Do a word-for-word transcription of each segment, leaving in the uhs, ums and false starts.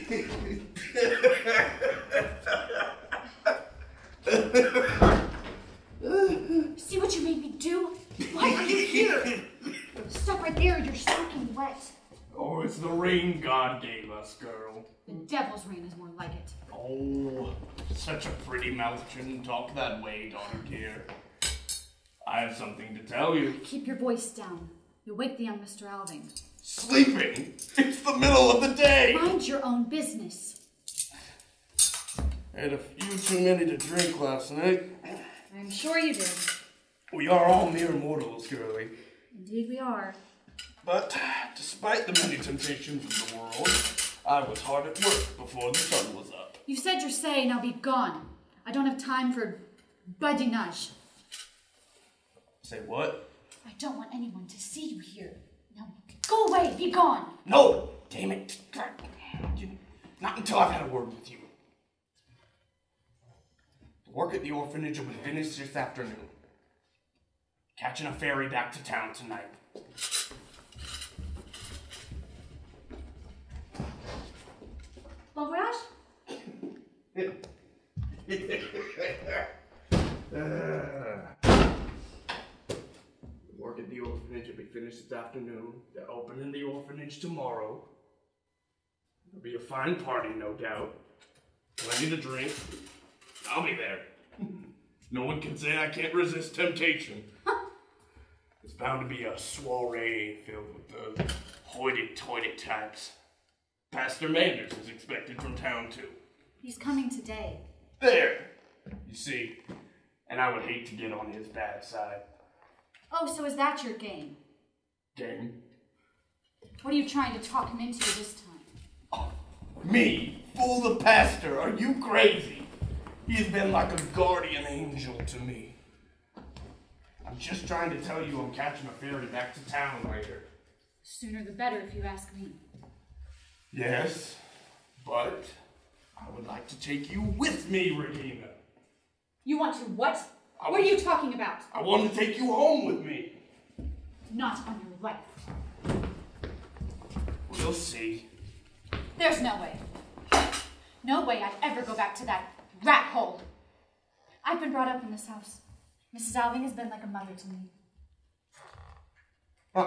See what you made me do? Why are you here? Stop right there, you're soaking wet. Oh, it's the rain God gave us, girl. The devil's rain is more like it. Oh, such a pretty mouth shouldn't talk that way, daughter dear. I have something to tell you. Keep your voice down. You'll wake the young Mister Alving. Sleeping? It's the middle of the day! Mind your own business. I had a few too many to drink last night. I'm sure you did. We are all mere mortals, girlie. Indeed we are. But, despite the many temptations of the world, I was hard at work before the sun was up. You said your say, now be gone. I don't have time for badinage. Say what? I don't want anyone to see you here. Now, go away, be gone. No! Damn it. Not until I've had a word with you. The work at the orphanage will be finished this afternoon. Catching a ferry back to town tonight. Bon voyage? Work at the orphanage will be finished this afternoon. They're opening the orphanage tomorrow. It'll be a fine party, no doubt. Plenty to drink. I'll be there. No one can say I can't resist temptation. It's bound to be a soiree filled with the hoity-toity types. Pastor Manders is expected from town, too. He's coming today. There! You see, and I would hate to get on his bad side. Oh, so is that your game? Game? What are you trying to talk him into this time? Oh, me? Fool the pastor? Are you crazy? He's been like a guardian angel to me. I'm just trying to tell you I'm catching a ferry back to town later. Sooner the better, if you ask me. Yes, but I would like to take you with me, Regina. You want to what? I what are you talking about? I want to take you home with me. Not on your life. We'll see. There's no way. No way I'd ever go back to that rat hole. I've been brought up in this house. Missus Alving has been like a mother to me. Huh.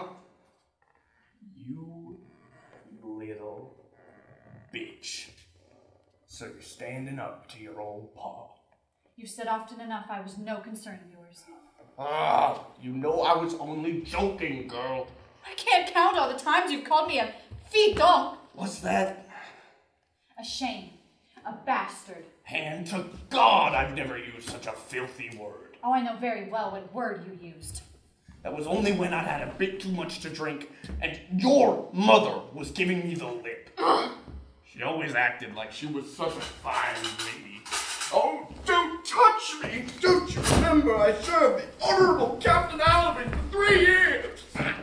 You little bitch. So you're standing up to your old pa. You said often enough I was no concern of yours. Ah, you know I was only joking, girl. I can't count all the times you've called me a fidon. What's that? A shame. A bastard. Hand to God, I've never used such a filthy word. Oh, I know very well what word you used. That was only when I'd had a bit too much to drink, and your mother was giving me the lip. She always acted like she was such a fine lady. Oh, don't touch me! Don't you remember I served the Honorable Captain Alving for three years?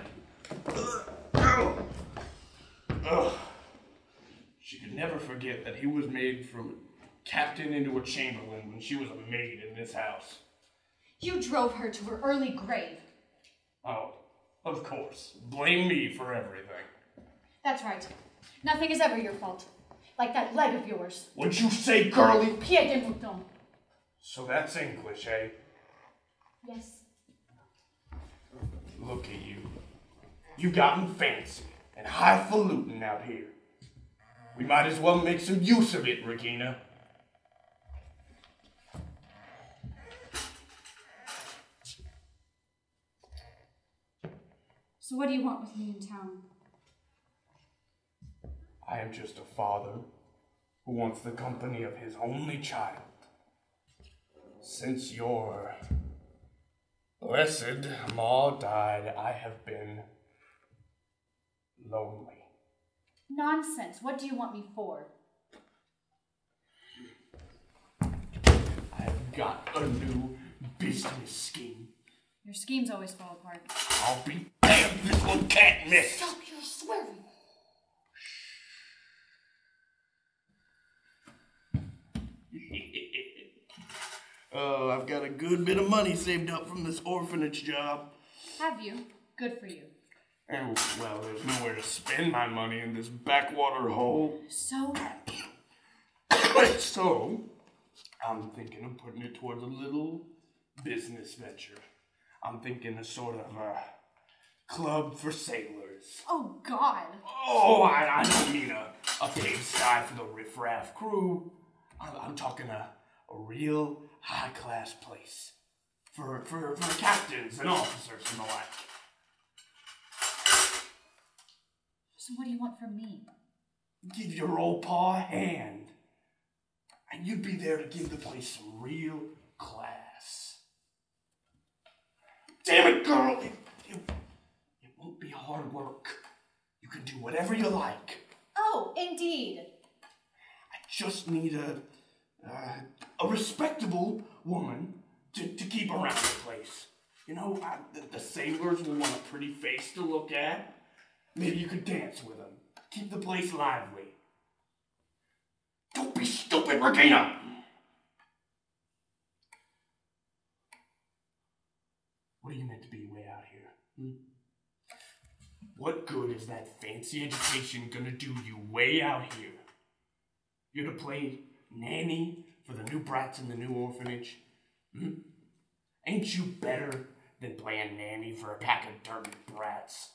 Ugh. She could never forget that he was made from captain into a chamberlain when she was a maid in this house. You drove her to her early grave. Oh, of course. Blame me for everything. That's right. Nothing is ever your fault. Like that leg of yours. What'd you say, girlie? Pied de mouton. So that's English, eh? Yes. Look at you. You gotten fancy and highfalutin out here. We might as well make some use of it, Regina. So what do you want with me in town? I am just a father who wants the company of his only child. Since your blessed ma died, I have been lonely. Nonsense. What do you want me for? I have got a new business scheme. Your schemes always fall apart. I'll be damned this one can't miss. Stop your swearing. Oh, I've got a good bit of money saved up from this orphanage job. Have you? Good for you. And, well, there's nowhere to spend my money in this backwater hole. So? So, I'm thinking of putting it towards a little business venture. I'm thinking a sort of a club for sailors. Oh, God. Oh, I, I don't mean a, a pigsty for the riffraff crew. I'm, I'm talking a, a real high-class place for, for, for captains and officers and the like. So what do you want from me? Give your old paw a hand. And you'd be there to give the place some real class. Damn it, girl! It, it, it won't be hard work. You can do whatever you like. Oh, indeed. I just need a uh, a respectable woman to, to keep around the place. You know, I, the, the sailors will want a pretty face to look at. Maybe you could dance with them. Keep the place lively. Don't be stupid, Regina! What are you meant to be way out here? Hmm? What good is that fancy education gonna do you way out here? You're to play nanny for the new brats in the new orphanage? Hmm? Ain't you better than playing nanny for a pack of dirty brats?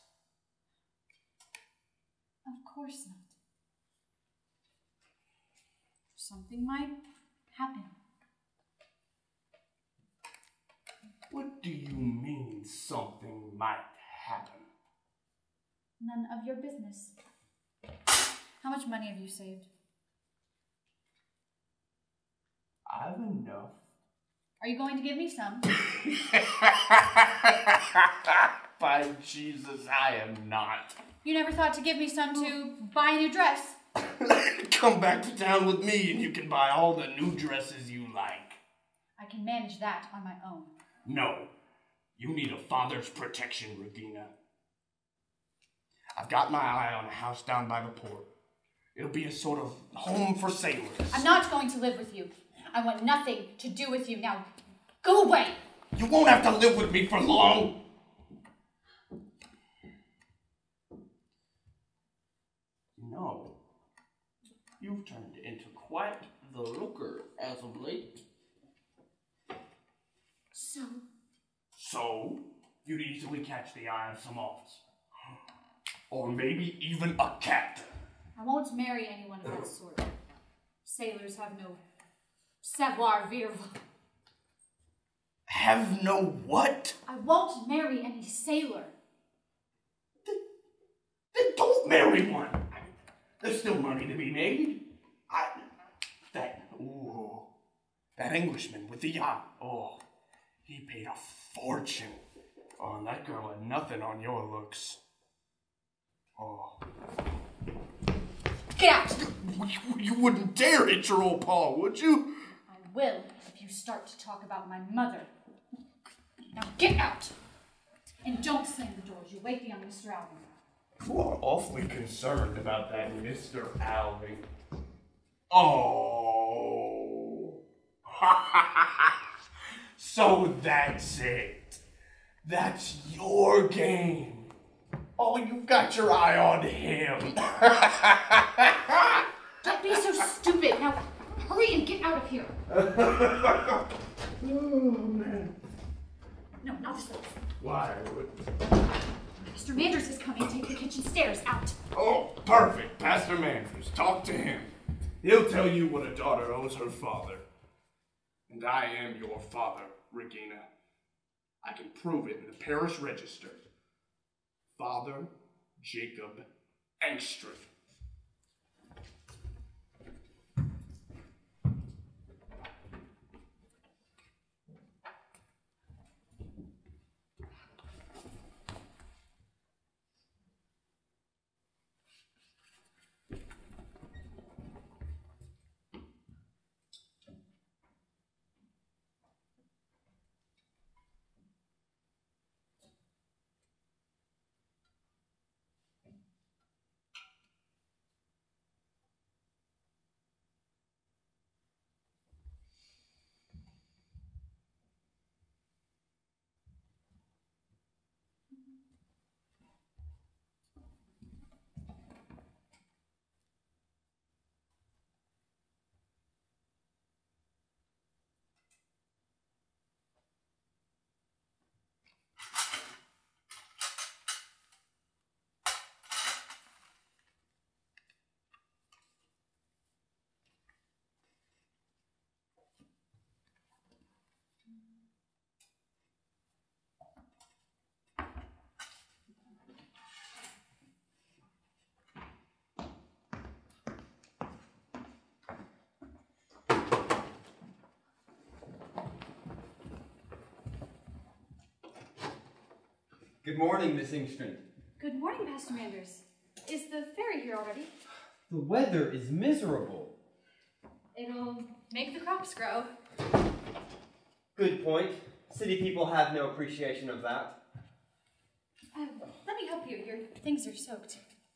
Of course not. Something might happen. What do you mean something might happen? None of your business. How much money have you saved? I've enough. Are you going to give me some? By Jesus, I am not. You never thought to give me some to buy a new dress? Come back to town with me and you can buy all the new dresses you like. I can manage that on my own. No. You need a father's protection, Regina. I've got my eye on a house down by the port. It'll be a sort of home for sailors. I'm not going to live with you. I want nothing to do with you. Now, go away. You won't have to live with me for long. No. You've turned into quite the looker as of late. So? So, you'd easily catch the eye of some officer. Or maybe even a captain. I won't marry anyone of that sort. Sailors have no savoir-vivre. Have no what? I won't marry any sailor. Then, then don't marry one. I mean, there's still money to be made. I, that, ooh, that Englishman with the yacht. Oh, he paid a fortune. Oh, and that girl had nothing on your looks. Oh. Get out! You, you wouldn't dare hit your old paw, would you? I will if you start to talk about my mother. Now get out! And don't slam the doors. You wake the young Mister Alvin. You are awfully concerned about that Mister Alvin. Oh. So that's it. That's your game. Oh, you've got your eye on him. Don't be so stupid. Now, hurry and get out of here. Oh, man. No, not this way. Why? Mister Manders is coming. Take the kitchen stairs. Out. Oh, perfect. Pastor Manders. Talk to him. He'll tell you what a daughter owes her father. And I am your father, Regina. I can prove it in the parish register. Father Jacob Engstrom. Good morning, Miss Ingstrand. Good morning, Pastor Manders. Is the ferry here already? The weather is miserable. It'll make the crops grow. Good point. City people have no appreciation of that. Uh, let me help you. Your things are soaked.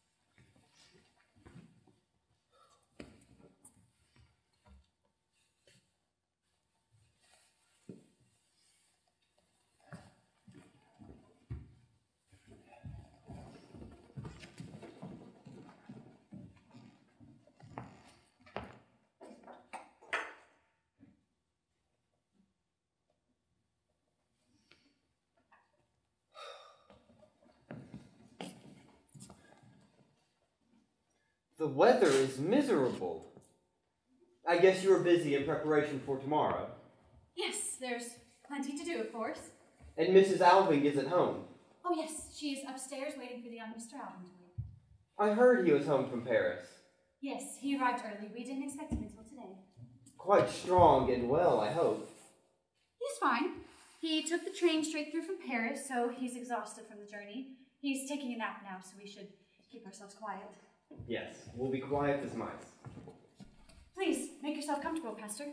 The weather is miserable. I guess you were busy in preparation for tomorrow. Yes, there's plenty to do, of course. And Missus Alving is at home. Oh, yes, she is upstairs waiting for the young Mister Alving to leave. I heard he was home from Paris. Yes, he arrived early. We didn't expect him until today. Quite strong and well, I hope. He's fine. He took the train straight through from Paris, so he's exhausted from the journey. He's taking a nap now, so we should keep ourselves quiet. Yes, we'll be quiet as mice. Please, make yourself comfortable, Pastor.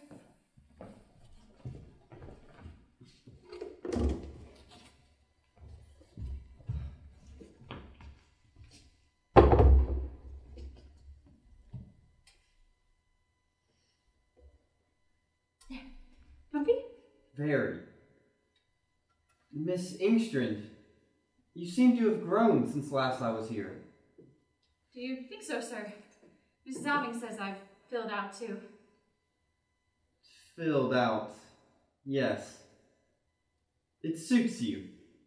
There. Comfy? Very. Miss Ingstrand, you seem to have grown since last I was here. Do you think so, sir? Missus Alving says I've filled out, too. Filled out, yes. It suits you.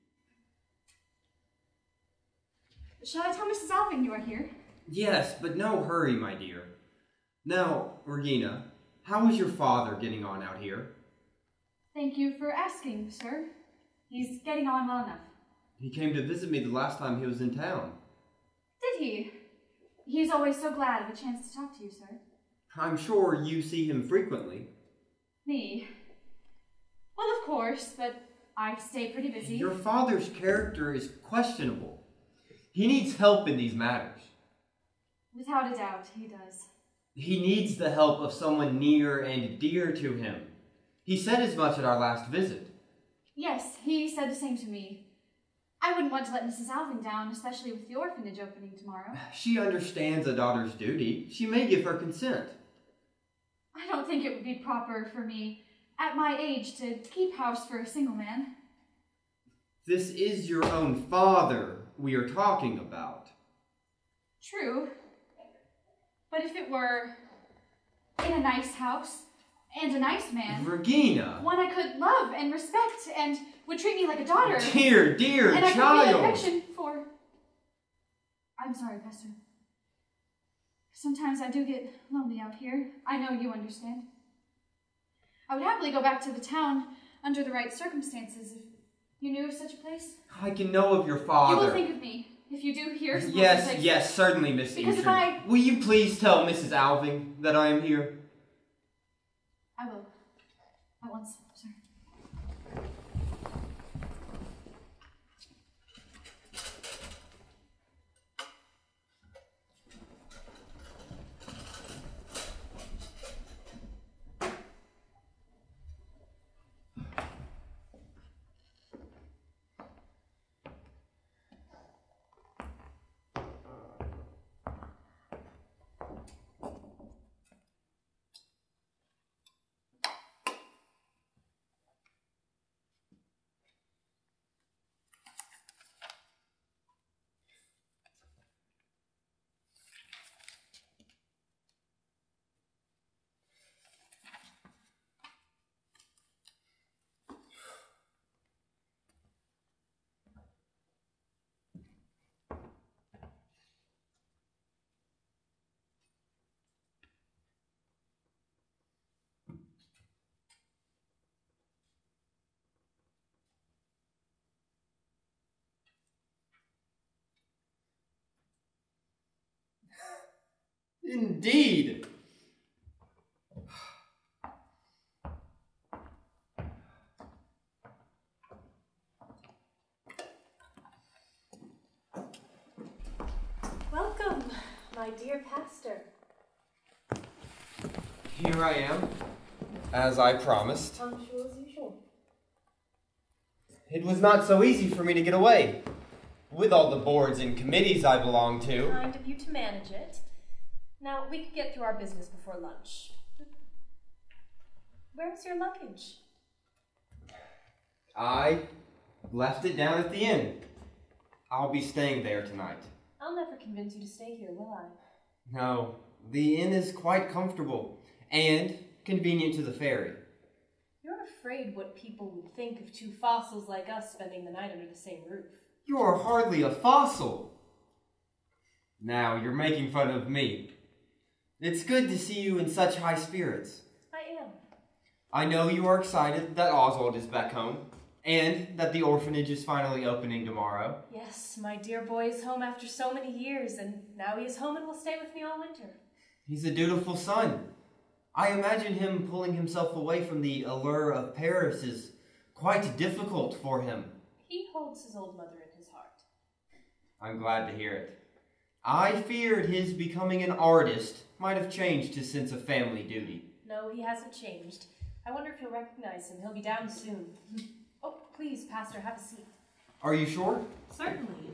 Shall I tell Missus Alving you are here? Yes, but no hurry, my dear. Now, Regina, how is your father getting on out here? Thank you for asking, sir. He's getting on well enough. He came to visit me the last time he was in town. Did he? He's always so glad of a chance to talk to you, sir. I'm sure you see him frequently. Me? Well, of course, but I stay pretty busy. Your father's character is questionable. He needs help in these matters. Without a doubt, he does. He needs the help of someone near and dear to him. He said as much at our last visit. Yes, he said the same to me. I wouldn't want to let Missus Alving down, especially with the orphanage opening tomorrow. She understands a daughter's duty. She may give her consent. I don't think it would be proper for me, at my age, to keep house for a single man. This is your own father we are talking about. True. But if it were in a nice house, and a nice man. Regina! One I could love and respect and would treat me like a daughter. Dear, dear and child! And I could feel affection for... I'm sorry, Pastor. Sometimes I do get lonely out here. I know you understand. I would happily go back to the town under the right circumstances if you knew of such a place. I can know of your father. You will think of me if you do hear some Yes, places. yes, certainly, Miss Because Ingstrand. if I... Will you please tell Missus Alving that I am here? I will. At once, sir. Indeed! My dear pastor. Here I am, as I promised. Punctual as usual. It was not so easy for me to get away, with all the boards and committees I belong to. Kind of you to manage it. Now, we could get through our business before lunch. Where's your luggage? I left it down at the inn. I'll be staying there tonight. I'll never convince you to stay here, will I? No, the inn is quite comfortable and convenient to the ferry. You're afraid what people would think of two fossils like us spending the night under the same roof. You're hardly a fossil. Now you're making fun of me. It's good to see you in such high spirits. I am. I know you are excited that Oswald is back home, and that the orphanage is finally opening tomorrow. Yes, my dear boy is home after so many years, and now he is home and will stay with me all winter. He's a dutiful son. I imagine him pulling himself away from the allure of Paris is quite difficult for him. He holds his old mother in his heart. I'm glad to hear it. I feared his becoming an artist might have changed his sense of family duty. No, he hasn't changed. I wonder if you'll recognize him. He'll be down soon. Oh, please, Pastor, have a seat. Are you sure? Certainly.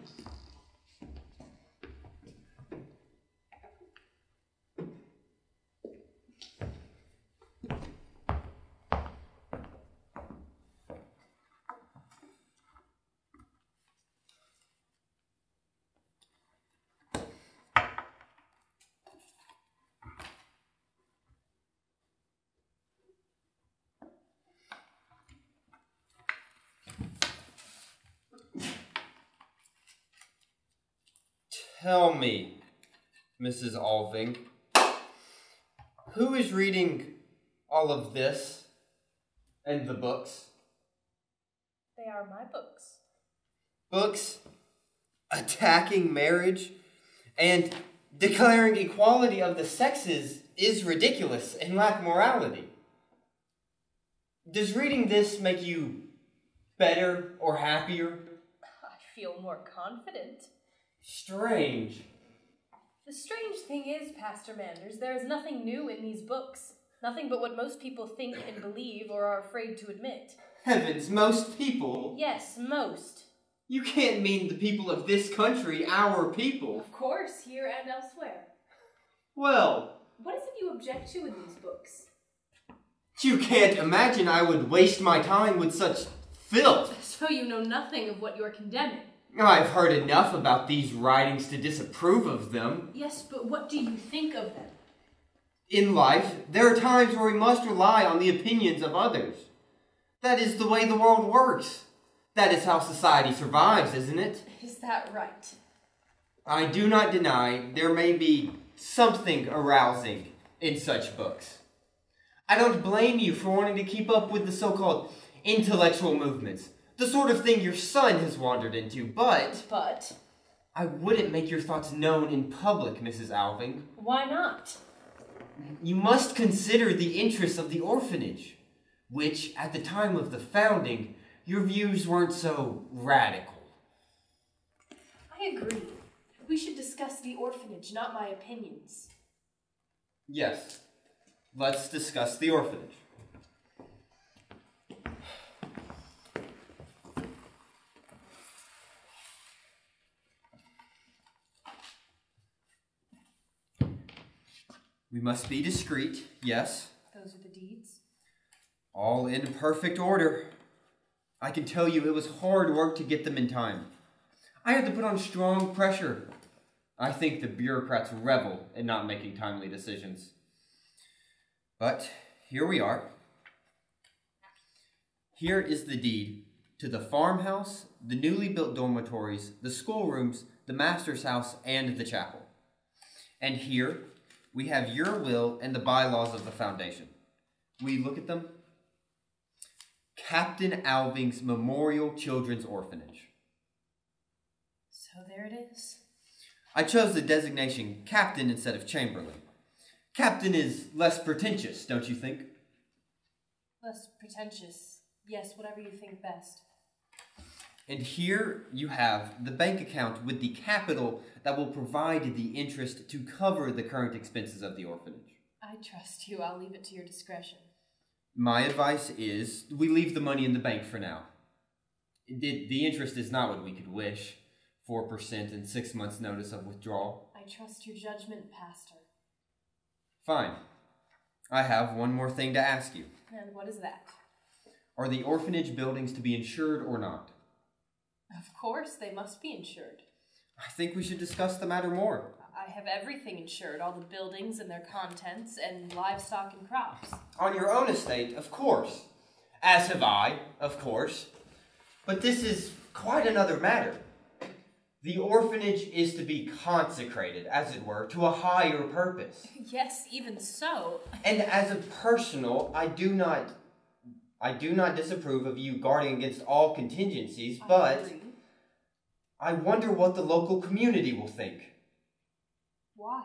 Tell me, Missus Alving, who is reading all of this and the books? They are my books. Books attacking marriage and declaring equality of the sexes is ridiculous and lack morality. Does reading this make you better or happier? I feel more confident. Strange. The strange thing is, Pastor Manders, there is nothing new in these books. Nothing but what most people think and believe or are afraid to admit. Heavens, most people? Yes, most. You can't mean the people of this country, our people. Of course, here and elsewhere. Well... What is it you object to in these books? You can't imagine I would waste my time with such filth. So you know nothing of what you're condemning. I've heard enough about these writings to disapprove of them. Yes, but what do you think of them? In life, there are times where we must rely on the opinions of others. That is the way the world works. That is how society survives, isn't it? Is that right? I do not deny there may be something arousing in such books. I don't blame you for wanting to keep up with the so-called intellectual movements, the sort of thing your son has wandered into, but... But? I wouldn't make your thoughts known in public, Missus Alving. Why not? You must consider the interests of the orphanage, which, at the time of the founding, your views weren't so radical. I agree. We should discuss the orphanage, not my opinions. Yes. Let's discuss the orphanage. We must be discreet, yes. Those are the deeds. All in perfect order. I can tell you it was hard work to get them in time. I had to put on strong pressure. I think the bureaucrats revel in not making timely decisions. But here we are. Here is the deed to the farmhouse, the newly built dormitories, the schoolrooms, the master's house, and the chapel. And here we have your will and the bylaws of the foundation. Will you look at them? Captain Alving's Memorial Children's Orphanage. So there it is. I chose the designation captain instead of chamberlain. Captain is less pretentious, don't you think? Less pretentious. Yes, whatever you think best. And here you have the bank account with the capital that will provide the interest to cover the current expenses of the orphanage. I trust you. I'll leave it to your discretion. My advice is we leave the money in the bank for now. The, the interest is not what we could wish. four percent and six months' notice of withdrawal. I trust your judgment, Pastor. Fine. I have one more thing to ask you. And what is that? Are the orphanage buildings to be insured or not? Of course, they must be insured. I think we should discuss the matter more. I have everything insured, all the buildings and their contents, and livestock and crops. On your own estate, of course. As have I, of course. But this is quite another matter. The orphanage is to be consecrated, as it were, to a higher purpose. Yes, even so. And as a personal, I do not, I do not disapprove of you guarding against all contingencies, but I agree. I wonder what the local community will think. Why?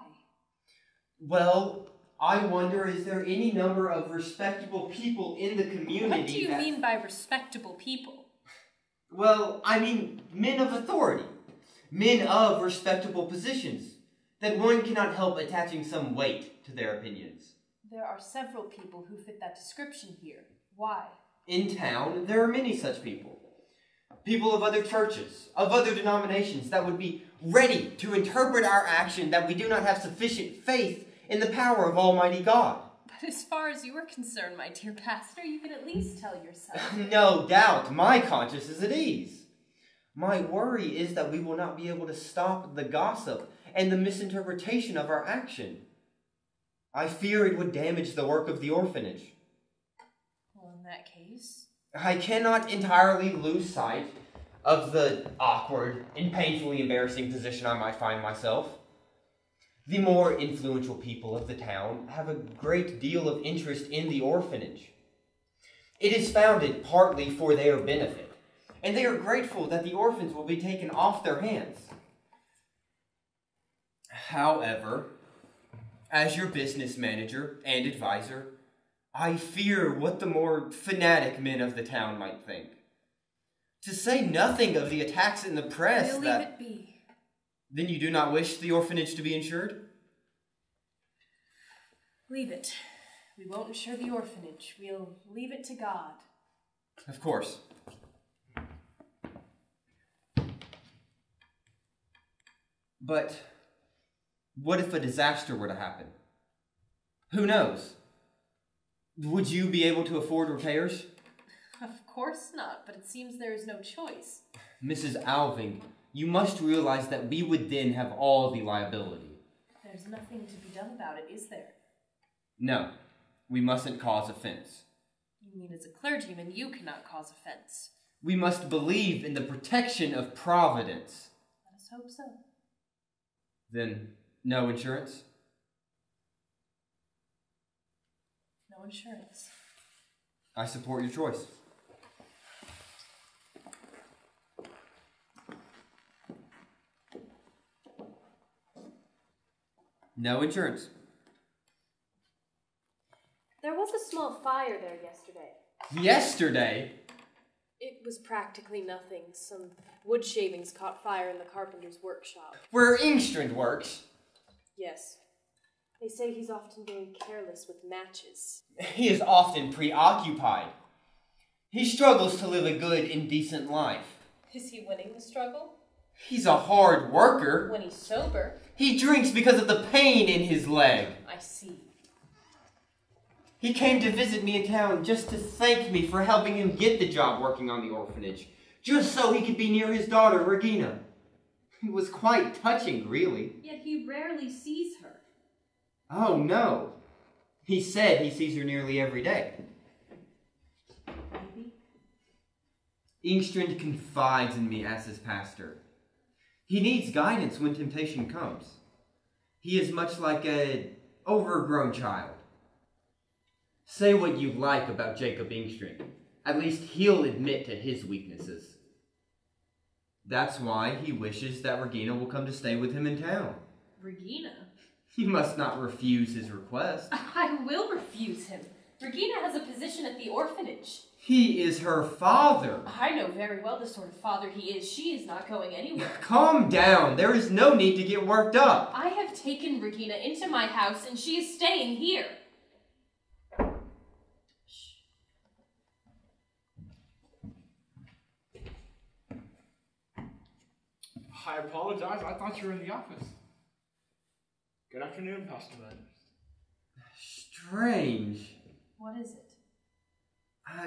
Well, I wonder, is there any number of respectable people in the community What do you that... mean by respectable people? Well, I mean men of authority. Men of respectable positions, that one cannot help attaching some weight to their opinions. There are several people who fit that description here. Why? In town, there are many such people. People of other churches, of other denominations, that would be ready to interpret our action that we do not have sufficient faith in the power of Almighty God. But as far as you are concerned, my dear pastor, you can at least tell yourself. No doubt, my conscience is at ease. My worry is that we will not be able to stop the gossip and the misinterpretation of our action. I fear it would damage the work of the orphanage. Well, in that case... I cannot entirely lose sight of the awkward and painfully embarrassing position I might find myself. The more influential people of the town have a great deal of interest in the orphanage. It is founded partly for their benefit, and they are grateful that the orphans will be taken off their hands. However, as your business manager and advisor, I fear what the more fanatic men of the town might think. To say nothing of the attacks in the press We'll that... leave it be. Then you do not wish the orphanage to be insured? Leave it. We won't insure the orphanage. We'll leave it to God. Of course. But what if a disaster were to happen? Who knows? Would you be able to afford repairs? Of course not, but it seems there is no choice. Missus Alving, you must realize that we would then have all the liability. There's nothing to be done about it, is there? No, we mustn't cause offense. You mean as a clergyman, you cannot cause offense. We must believe in the protection of Providence. Let us hope so. Then, no insurance? No insurance. I support your choice. No insurance. There was a small fire there yesterday. Yesterday? It was practically nothing. Some wood shavings caught fire in the carpenter's workshop. Where Engstrand works. Yes. They say he's often very careless with matches. He is often preoccupied. He struggles to live a good and decent life. Is he winning the struggle? He's a hard worker. When he's sober. He drinks because of the pain in his leg. I see. He came to visit me in town just to thank me for helping him get the job working on the orphanage, just so he could be near his daughter, Regina. It was quite touching, really. Yet he rarely sees her. Oh, no. He said he sees her nearly every day. Maybe. Engstrand confides in me as his pastor. He needs guidance when temptation comes. He is much like an overgrown child. Say what you like about Jacob Engstrand. At least he'll admit to his weaknesses. That's why he wishes that Regina will come to stay with him in town. Regina? You must not refuse his request. I will refuse him. Regina has a position at the orphanage. He is her father. I know very well the sort of father he is. She is not going anywhere. Calm down. There is no need to get worked up. I have taken Regina into my house, and she is staying here. Shh. I apologize. I thought you were in the office. Good afternoon, Pastor Manders. Strange. What is it? I...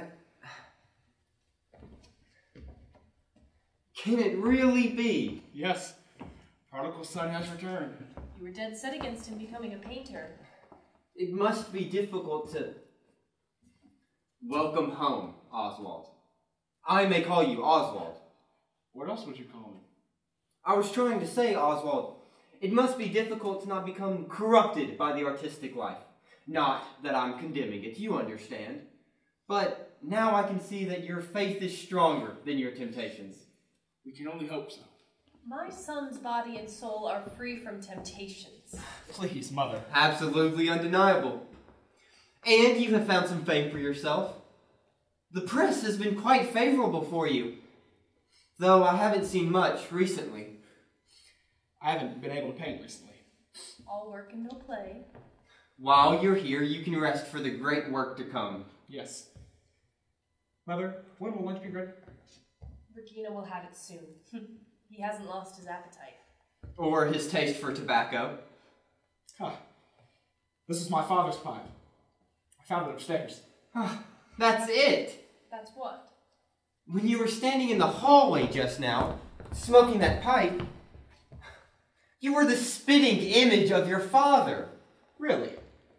Can it really be? Yes, prodigal son has returned. You were dead set against him becoming a painter. It must be difficult to... Welcome home, Oswald. I may call you Oswald. What else would you call me? I was trying to say, Oswald, it must be difficult to not become corrupted by the artistic life. Not that I'm condemning it, you understand. But now I can see that your faith is stronger than your temptations. We can only hope so. My son's body and soul are free from temptations. Please, Mother. Absolutely undeniable. And you have found some fame for yourself. The press has been quite favorable for you, though I haven't seen much recently. I haven't been able to paint recently. All work and no play. While you're here, you can rest for the great work to come. Yes. Mother, when will lunch be ready? Regina will have it soon. He hasn't lost his appetite. Or his taste for tobacco. Huh. This is my father's pipe. I found it upstairs. That's it. That's what? When you were standing in the hallway just now, smoking that pipe, you were the spitting image of your father. Really?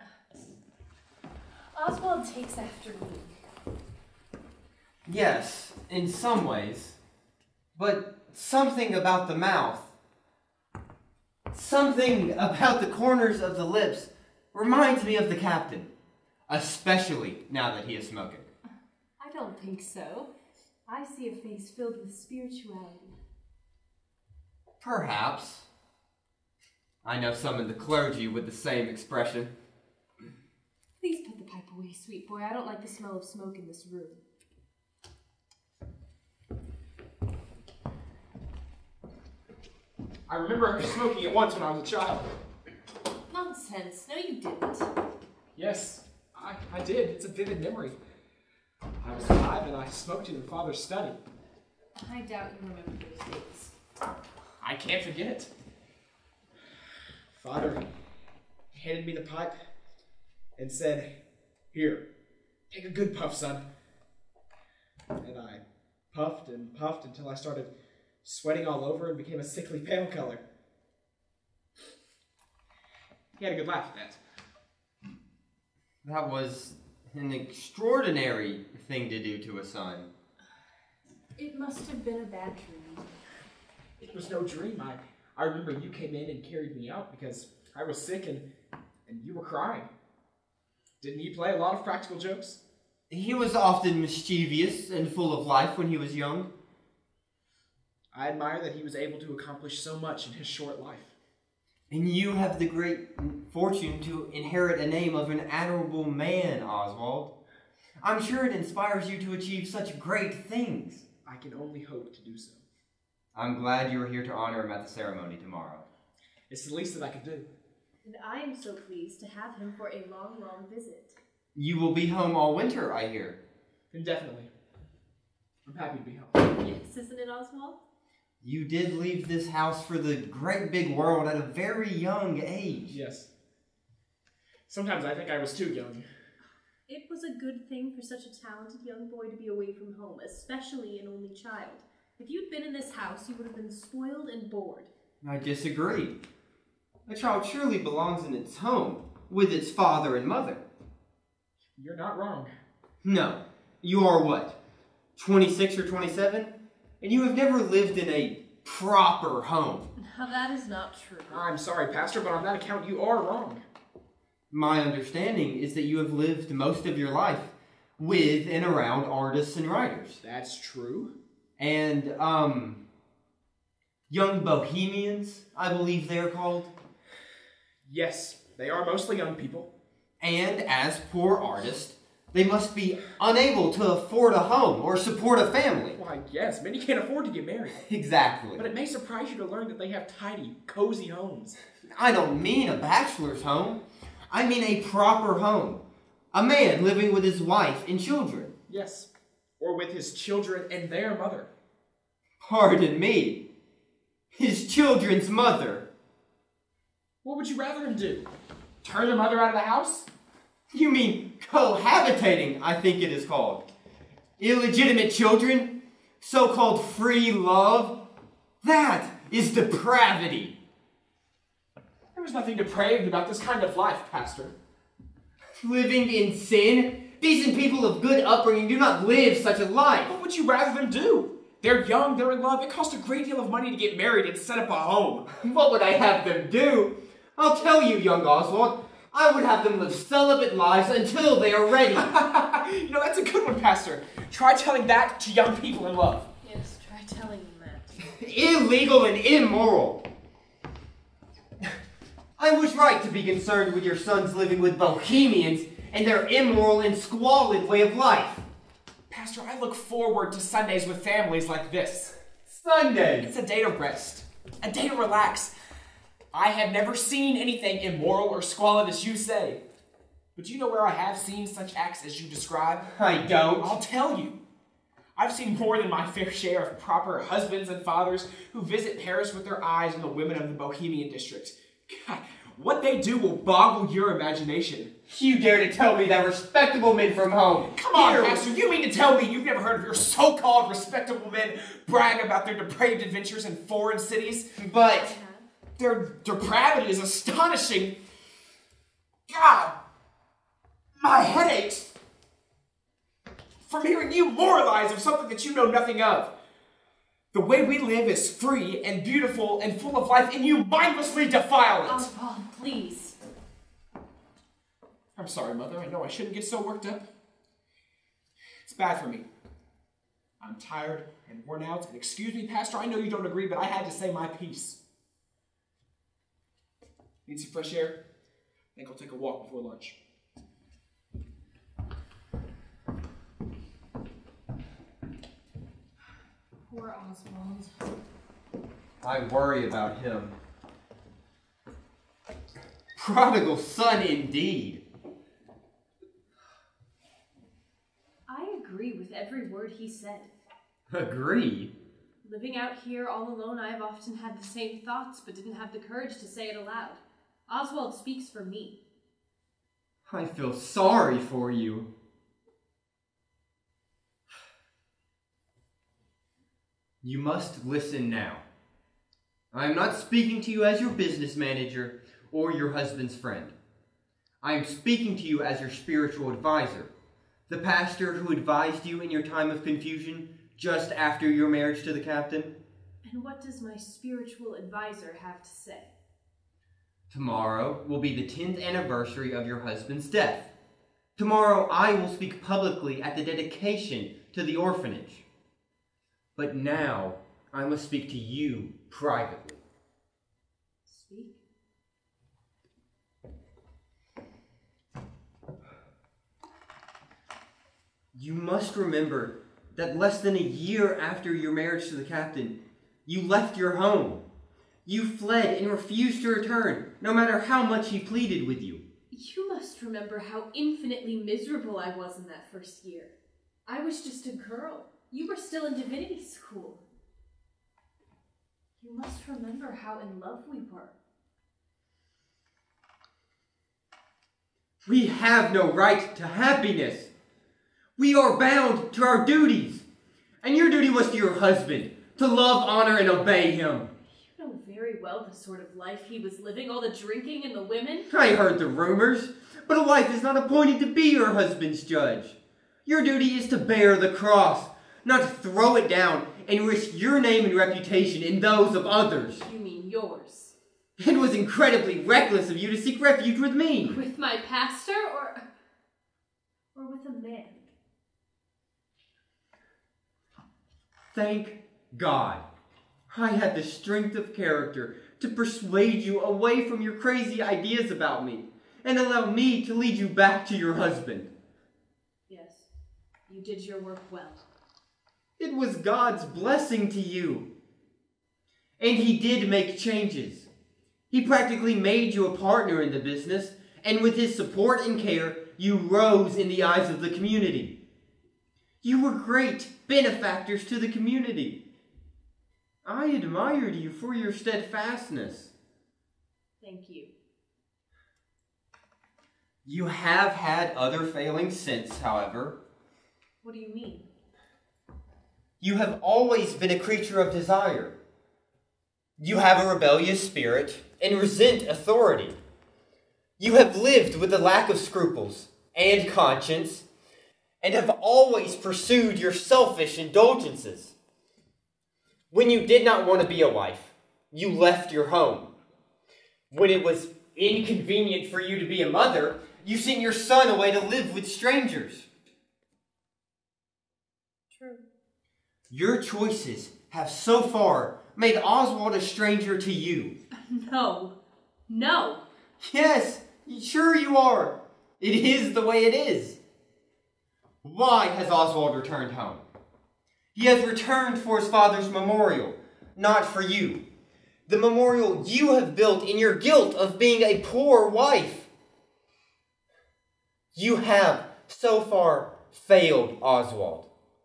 Oswald takes after me. Yes, in some ways. But something about the mouth, something about the corners of the lips reminds me of the captain, especially now that he is smoking. I don't think so. I see a face filled with spirituality. Perhaps. I know some in the clergy with the same expression. Please put the pipe away, sweet boy. I don't like the smell of smoke in this room. I remember smoking it once when I was a child. Nonsense. No, you didn't. Yes, I, I did. It's a vivid memory. I was five and I smoked it in Father's study. I doubt you remember those days. I can't forget it. Father handed me the pipe and said, "Here, take a good puff, son." And I puffed and puffed until I started sweating all over and became a sickly pale color. He had a good laugh at that. That was an extraordinary thing to do to a son. It must have been a bad dream. It was no dream. I, I remember you came in and carried me out because I was sick and, and you were crying. Didn't he play a lot of practical jokes? He was often mischievous and full of life when he was young. I admire that he was able to accomplish so much in his short life. And you have the great fortune to inherit a name of an admirable man, Oswald. I'm sure it inspires you to achieve such great things. I can only hope to do so. I'm glad you are here to honor him at the ceremony tomorrow. It's the least that I could do. And I am so pleased to have him for a long, long visit. You will be home all winter, I hear. Indefinitely. I'm happy to be home. Yes, isn't it, Oswald? You did leave this house for the great big world at a very young age. Yes. Sometimes I think I was too young. It was a good thing for such a talented young boy to be away from home, especially an only child. If you'd been in this house, you would have been spoiled and bored. I disagree. A child surely belongs in its home, with its father and mother. You're not wrong. No. You are what? twenty-six or twenty-seven? And you have never lived in a proper home. Now that is not true. I'm sorry, Pastor, but on that account you are wrong. My understanding is that you have lived most of your life with and around artists and writers. That's true. And, um, young bohemians, I believe they are called. Yes, they are mostly young people. And as poor artists, They must be unable to afford a home or support a family. Why, yes, many can't afford to get married. Exactly. But it may surprise you to learn that they have tidy, cozy homes. I don't mean a bachelor's home. I mean a proper home. A man living with his wife and children. Yes, or with his children and their mother. Pardon me. His children's mother. What would you rather him do? Turn the mother out of the house? You mean cohabitating, I think it is called. Illegitimate children, so-called free love. That is depravity. There is nothing depraved about this kind of life, Pastor. Living in sin? Decent people of good upbringing do not live such a life. What would you rather them do? They're young, they're in love, it costs a great deal of money to get married and set up a home. What would I have them do? I'll tell you, young Oswald. I would have them live celibate lives until they are ready. You know, that's a good one, Pastor. Try telling that to young people in love. Yes, try telling them that. Illegal and immoral. I was right to be concerned with your sons living with bohemians and their immoral and squalid way of life. Pastor, I look forward to Sundays with families like this. Sundays? It's a day to rest, a day to relax. I have never seen anything immoral or squalid as you say. But do you know where I have seen such acts as you describe? I don't. I'll tell you. I've seen more than my fair share of proper husbands and fathers who visit Paris with their eyes on the women of the Bohemian district. God, what they do will boggle your imagination. You dare to tell me that respectable men from home... Come on, Here. Pastor, you mean to tell me you've never heard of your so-called respectable men brag about their depraved adventures in foreign cities? But... Their depravity is astonishing. God, my head aches from hearing you moralize of something that you know nothing of. The way we live is free and beautiful and full of life, and you mindlessly defile it. Oswald, please. I'm sorry, Mother. I know I shouldn't get so worked up. It's bad for me. I'm tired and worn out, and excuse me, Pastor, I know you don't agree, but I had to say my piece. Need some fresh air? I think I'll take a walk before lunch. Poor Oswald. I worry about him. Prodigal son indeed. I agree with every word he said. Agree? Living out here all alone, I have often had the same thoughts, but didn't have the courage to say it aloud. Oswald speaks for me. I feel sorry for you. You must listen now. I am not speaking to you as your business manager or your husband's friend. I am speaking to you as your spiritual advisor, the pastor who advised you in your time of confusion just after your marriage to the captain. And what does my spiritual advisor have to say? Tomorrow will be the tenth anniversary of your husband's death. Tomorrow I will speak publicly at the dedication to the orphanage. But now I must speak to you privately. Speak. You must remember that less than a year after your marriage to the captain, you left your home. You fled and refused to return, no matter how much he pleaded with you. You must remember how infinitely miserable I was in that first year. I was just a girl. You were still in divinity school. You must remember how in love we were. We have no right to happiness. We are bound to our duties. And your duty was to your husband, to love, honor, and obey him. You know very well the sort of life he was living, all the drinking and the women. I heard the rumors, but a wife is not appointed to be your husband's judge. Your duty is to bear the cross, not to throw it down and risk your name and reputation in those of others. You mean yours? It was incredibly reckless of you to seek refuge with me. With my pastor, or... or with a man? Thank God. I had the strength of character to persuade you away from your crazy ideas about me and allow me to lead you back to your husband. You did your work well. It was God's blessing to you. And he did make changes. He practically made you a partner in the business, and with his support and care, you rose in the eyes of the community. You were great benefactors to the community. I admired you for your steadfastness. Thank you. You have had other failings since, however. What do you mean? You have always been a creature of desire. You have a rebellious spirit and resent authority. You have lived with a lack of scruples and conscience and have always pursued your selfish indulgences. When you did not want to be a wife, you left your home. When it was inconvenient for you to be a mother, you sent your son away to live with strangers. True. Your choices have so far made Oswald a stranger to you. No. No. Yes, sure you are. It is the way it is. Why has Oswald returned home? He has returned for his father's memorial, not for you. The memorial you have built in your guilt of being a poor wife. You have so far failed, Oswald.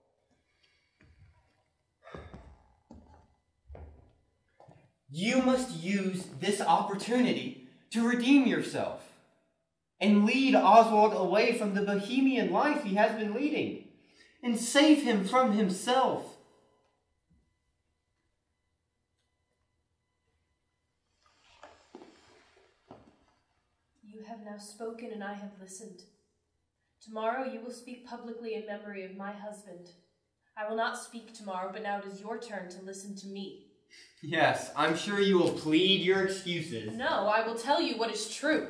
You must use this opportunity to redeem yourself and lead Oswald away from the bohemian life he has been leading and save him from himself. You have now spoken and I have listened. Tomorrow you will speak publicly in memory of my husband. I will not speak tomorrow, but now it is your turn to listen to me. Yes, I'm sure you will plead your excuses. No, I will tell you what is true.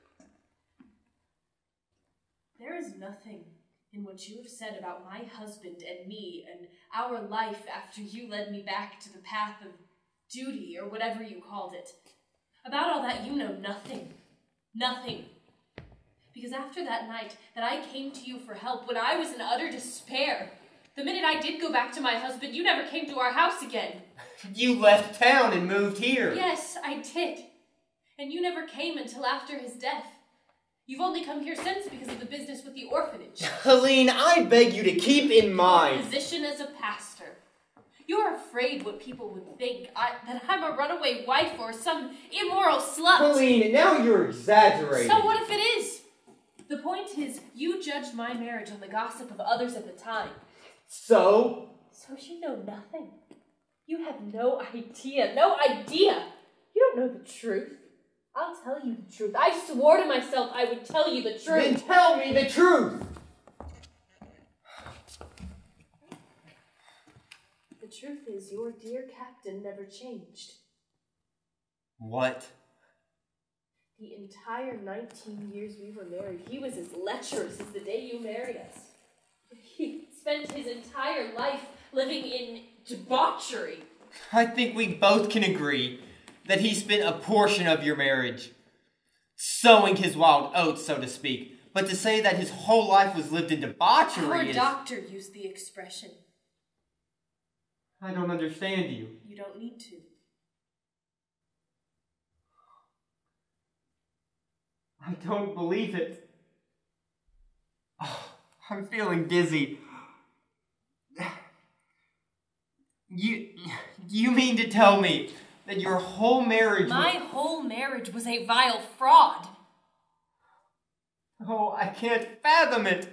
There is nothing in what you have said about my husband and me and our life after you led me back to the path of duty, or whatever you called it. About all that you know nothing. Nothing. Because after that night that I came to you for help when I was in utter despair, the minute I did go back to my husband, you never came to our house again. You left town and moved here. Yes, I did. And you never came until after his death. You've only come here since because of the business with the orphanage. Helene, I beg you to keep in mind your position as a pastor. You're afraid what people would think, I, that I'm a runaway wife or some immoral slut. Helene, now you're exaggerating. So what if it is? The point is, you judged my marriage on the gossip of others at the time. So? So you know nothing. You have no idea, no idea. You don't know the truth. I'll tell you the truth. I swore to myself I would tell you the truth. Then tell me the truth. The truth is, your dear captain never changed. What? The entire nineteen years we were married, he was as lecherous as the day you married us. He spent his entire life living in debauchery. I think we both can agree that he spent a portion of your marriage sowing his wild oats, so to speak. But to say that his whole life was lived in debauchery Our is... doctor used the expression. I don't understand you. You don't need to. I don't believe it. Oh, I'm feeling dizzy. You, you mean to tell me that your whole marriage My was... whole marriage was a vile fraud. Oh, I can't fathom it.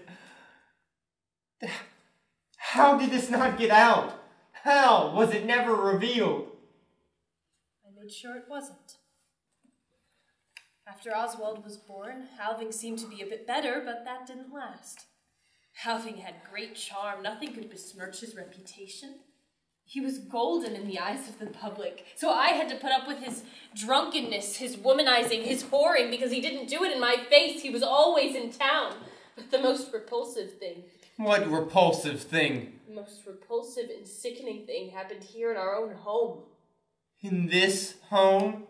How did this not get out? How was it never revealed? I made sure it wasn't. After Oswald was born, Alving seemed to be a bit better, but that didn't last. Alving had great charm. Nothing could besmirch his reputation. He was golden in the eyes of the public, so I had to put up with his drunkenness, his womanizing, his whoring, because he didn't do it in my face. He was always in town. But the most repulsive thing... What repulsive thing? The most repulsive and sickening thing happened here in our own home. In this home?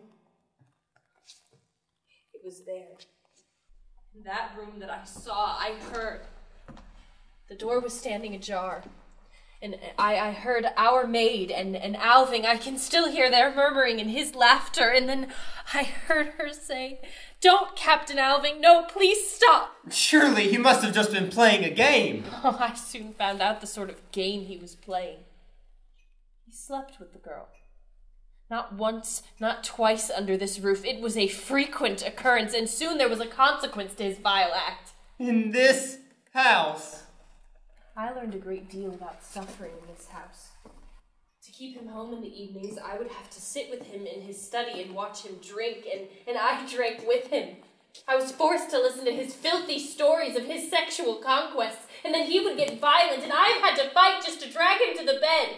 It was there. In that room that I saw, I heard. The door was standing ajar, and I, I heard our maid and, and Alving. I can still hear their murmuring and his laughter, and then I heard her say, "Don't, Captain Alving, no, please stop." Surely he must have just been playing a game. Oh, I soon found out the sort of game he was playing. He slept with the girl. Not once, not twice under this roof. It was a frequent occurrence, and soon there was a consequence to his vile act. In this house? I learned a great deal about suffering in this house. To keep him home in the evenings, I would have to sit with him in his study and watch him drink, and, and I drank with him. I was forced to listen to his filthy stories of his sexual conquests, and then he would get violent, and I've had to fight just to drag him to the bed.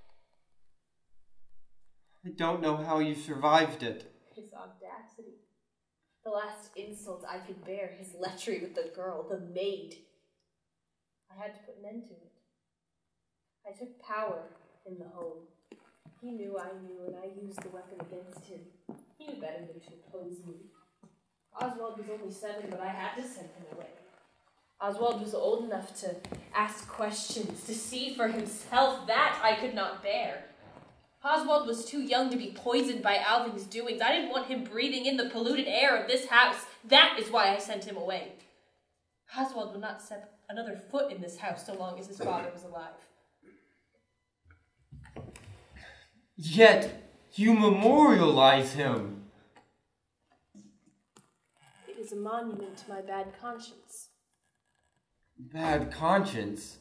I don't know how you survived it. His audacity. The last insult I could bear, his lechery with the girl, the maid. I had to put an end to it. I took power in the home. He knew I knew, and I used the weapon against him. He knew better than to oppose me. Oswald was only seven, but I had to send him away. Oswald was old enough to ask questions, to see for himself. That I could not bear. Oswald was too young to be poisoned by Alving's doings. I didn't want him breathing in the polluted air of this house. That is why I sent him away. Oswald would not step another foot in this house so long as his father was alive. Yet you memorialize him. It is a monument to my bad conscience. Bad conscience?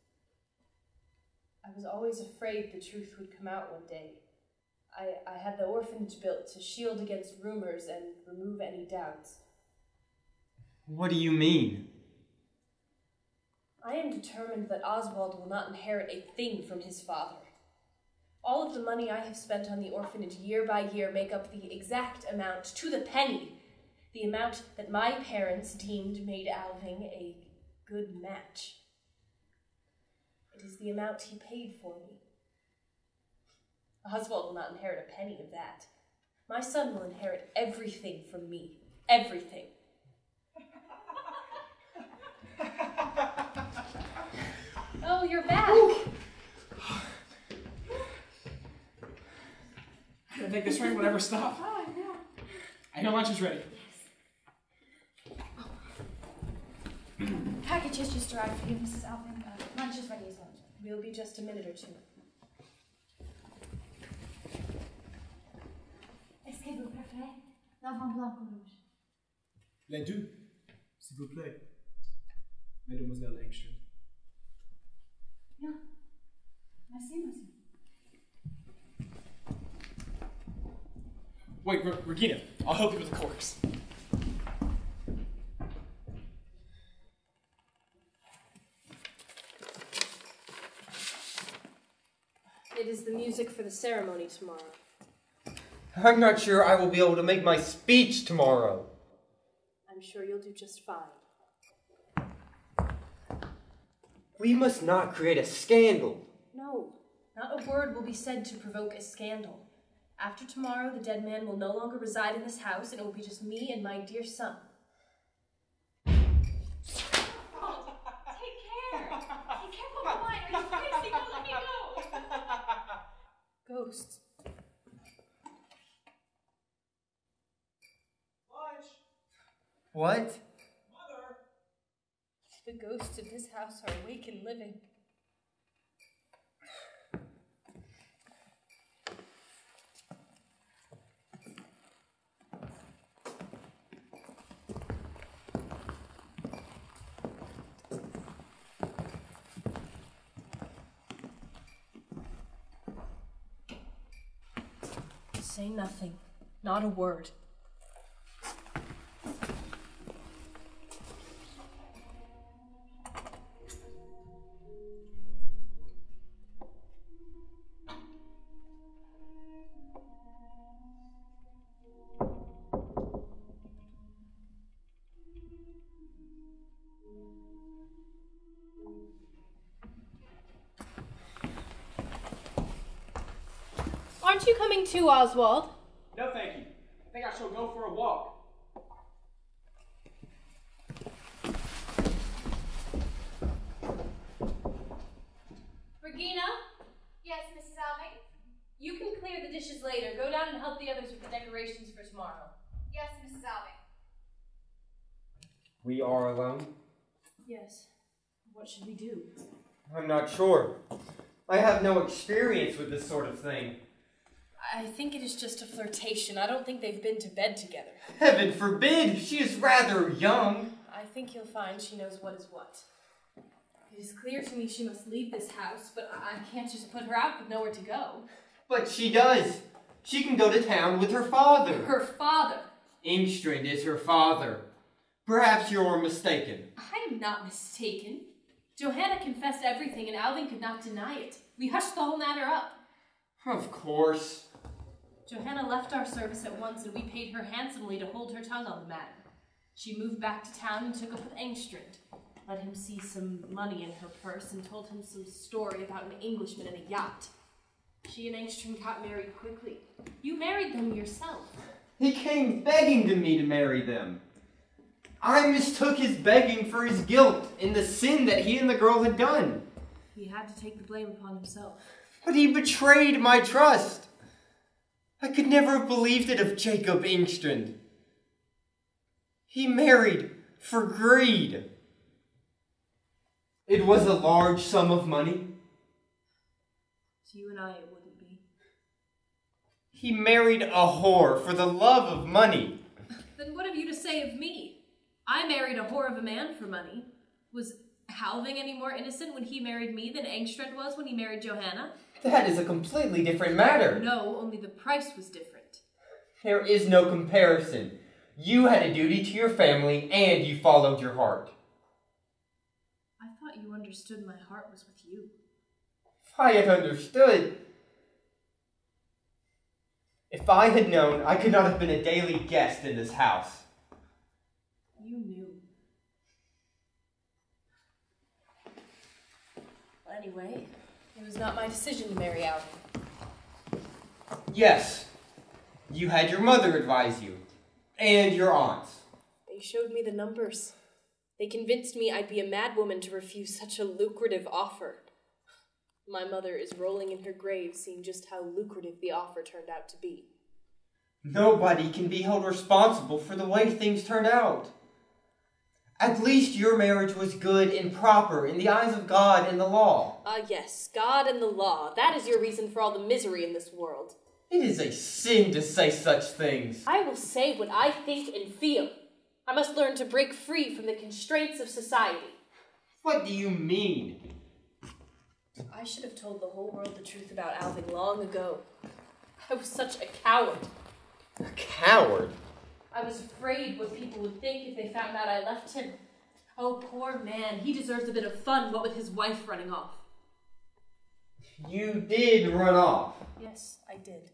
I was always afraid the truth would come out one day. I, I had the orphanage built to shield against rumors and remove any doubts. What do you mean? I am determined that Oswald will not inherit a thing from his father. All of the money I have spent on the orphanage year by year make up the exact amount, to the penny, the amount that my parents deemed made Alving a good match. It is the amount he paid for me. Oswald will not inherit a penny of that. My son will inherit everything from me. Everything. Oh, you're back. I don't think this rain will ever stop. Oh, I know. I know lunch is ready. Package has just arrived for you, Missus Alvin. Uh, lunch is ready as well. We'll be just a minute or two. Est-ce que vous préférez l'avant blanc ou rouge? Les deux, s'il vous plaît. Mademoiselle Engström. Ja. Merci, monsieur. Wait, R- Regina, I'll help you with the corks. It is the music for the ceremony tomorrow. I'm not sure I will be able to make my speech tomorrow. I'm sure you'll do just fine. We must not create a scandal. No, not a word will be said to provoke a scandal. After tomorrow, the dead man will no longer reside in this house, and it will be just me and my dear son. Oh, take care. Be careful with the wine. Are you crazy? Don't let me go. Ghosts. Lunch! What? Mother! The ghosts in this house are awake and living. Say nothing. Not a word. Aren't you coming too, Oswald? No, thank you. I think I shall go for a walk. later. Go down and help the others with the decorations for tomorrow. Yes, Missus Alving. We are alone? Yes. What should we do? I'm not sure. I have no experience with this sort of thing. I think it is just a flirtation. I don't think they've been to bed together. Heaven forbid! She is rather young. I think you'll find she knows what is what. It is clear to me she must leave this house, but I can't just put her out with nowhere to go. But she does. She can go to town with her father. Her father? Engstrand is her father. Perhaps you're mistaken. I am not mistaken. Johanna confessed everything and Alvin could not deny it. We hushed the whole matter up. Of course. Johanna left our service at once and we paid her handsomely to hold her tongue on the matter. She moved back to town and took up with Engstrand. Let him see some money in her purse and told him some story about an Englishman and a yacht. She and Engstrand got married quickly. You married them yourself. He came begging to me to marry them. I mistook his begging for his guilt in the sin that he and the girl had done. He had to take the blame upon himself. But he betrayed my trust. I could never have believed it of Jacob Engstrand. He married for greed. It was a large sum of money. To you and I, it wouldn't be. He married a whore for the love of money. Then what have you to say of me? I married a whore of a man for money. Was Alving any more innocent when he married me than Engstrand was when he married Johanna? That is a completely different matter. No, only the price was different. There is no comparison. You had a duty to your family and you followed your heart. I thought you understood my heart was with you. If I had understood... If I had known, I could not have been a daily guest in this house. You knew. Well, anyway, it was not my decision to marry Alvin. Yes, you had your mother advise you, and your aunts. They showed me the numbers. They convinced me I'd be a madwoman to refuse such a lucrative offer. My mother is rolling in her grave seeing just how lucrative the offer turned out to be. Nobody can be held responsible for the way things turned out. At least your marriage was good and proper in the eyes of God and the law. Ah, uh, yes, God and the law. That is your reason for all the misery in this world. It is a sin to say such things. I will say what I think and feel. I must learn to break free from the constraints of society. What do you mean? I should have told the whole world the truth about Alvin long ago. I was such a coward. A coward? I was afraid what people would think if they found out I left him. Oh, poor man. He deserves a bit of fun, what with his wife running off. You did run off. Yes, I did.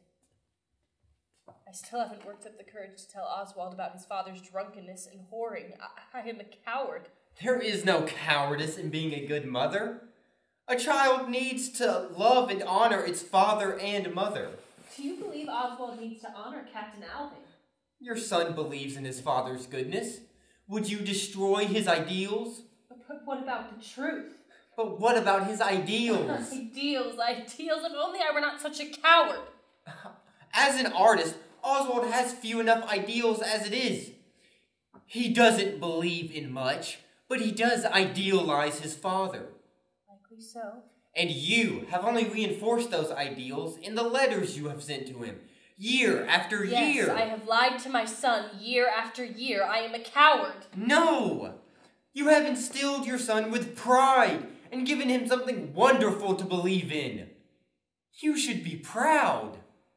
I still haven't worked up the courage to tell Oswald about his father's drunkenness and whoring. I, I am a coward. There is no cowardice in being a good mother. A child needs to love and honor its father and mother. Do you believe Oswald needs to honor Captain Alvin? Your son believes in his father's goodness. Would you destroy his ideals? But what about the truth? But what about his ideals? Ideals, ideals, if only I were not such a coward. As an artist, Oswald has few enough ideals as it is. He doesn't believe in much, but he does idealize his father. Likely so. And you have only reinforced those ideals in the letters you have sent to him, year after yes, year. Yes, I have lied to my son year after year. I am a coward. No! You have instilled your son with pride and given him something wonderful to believe in. You should be proud.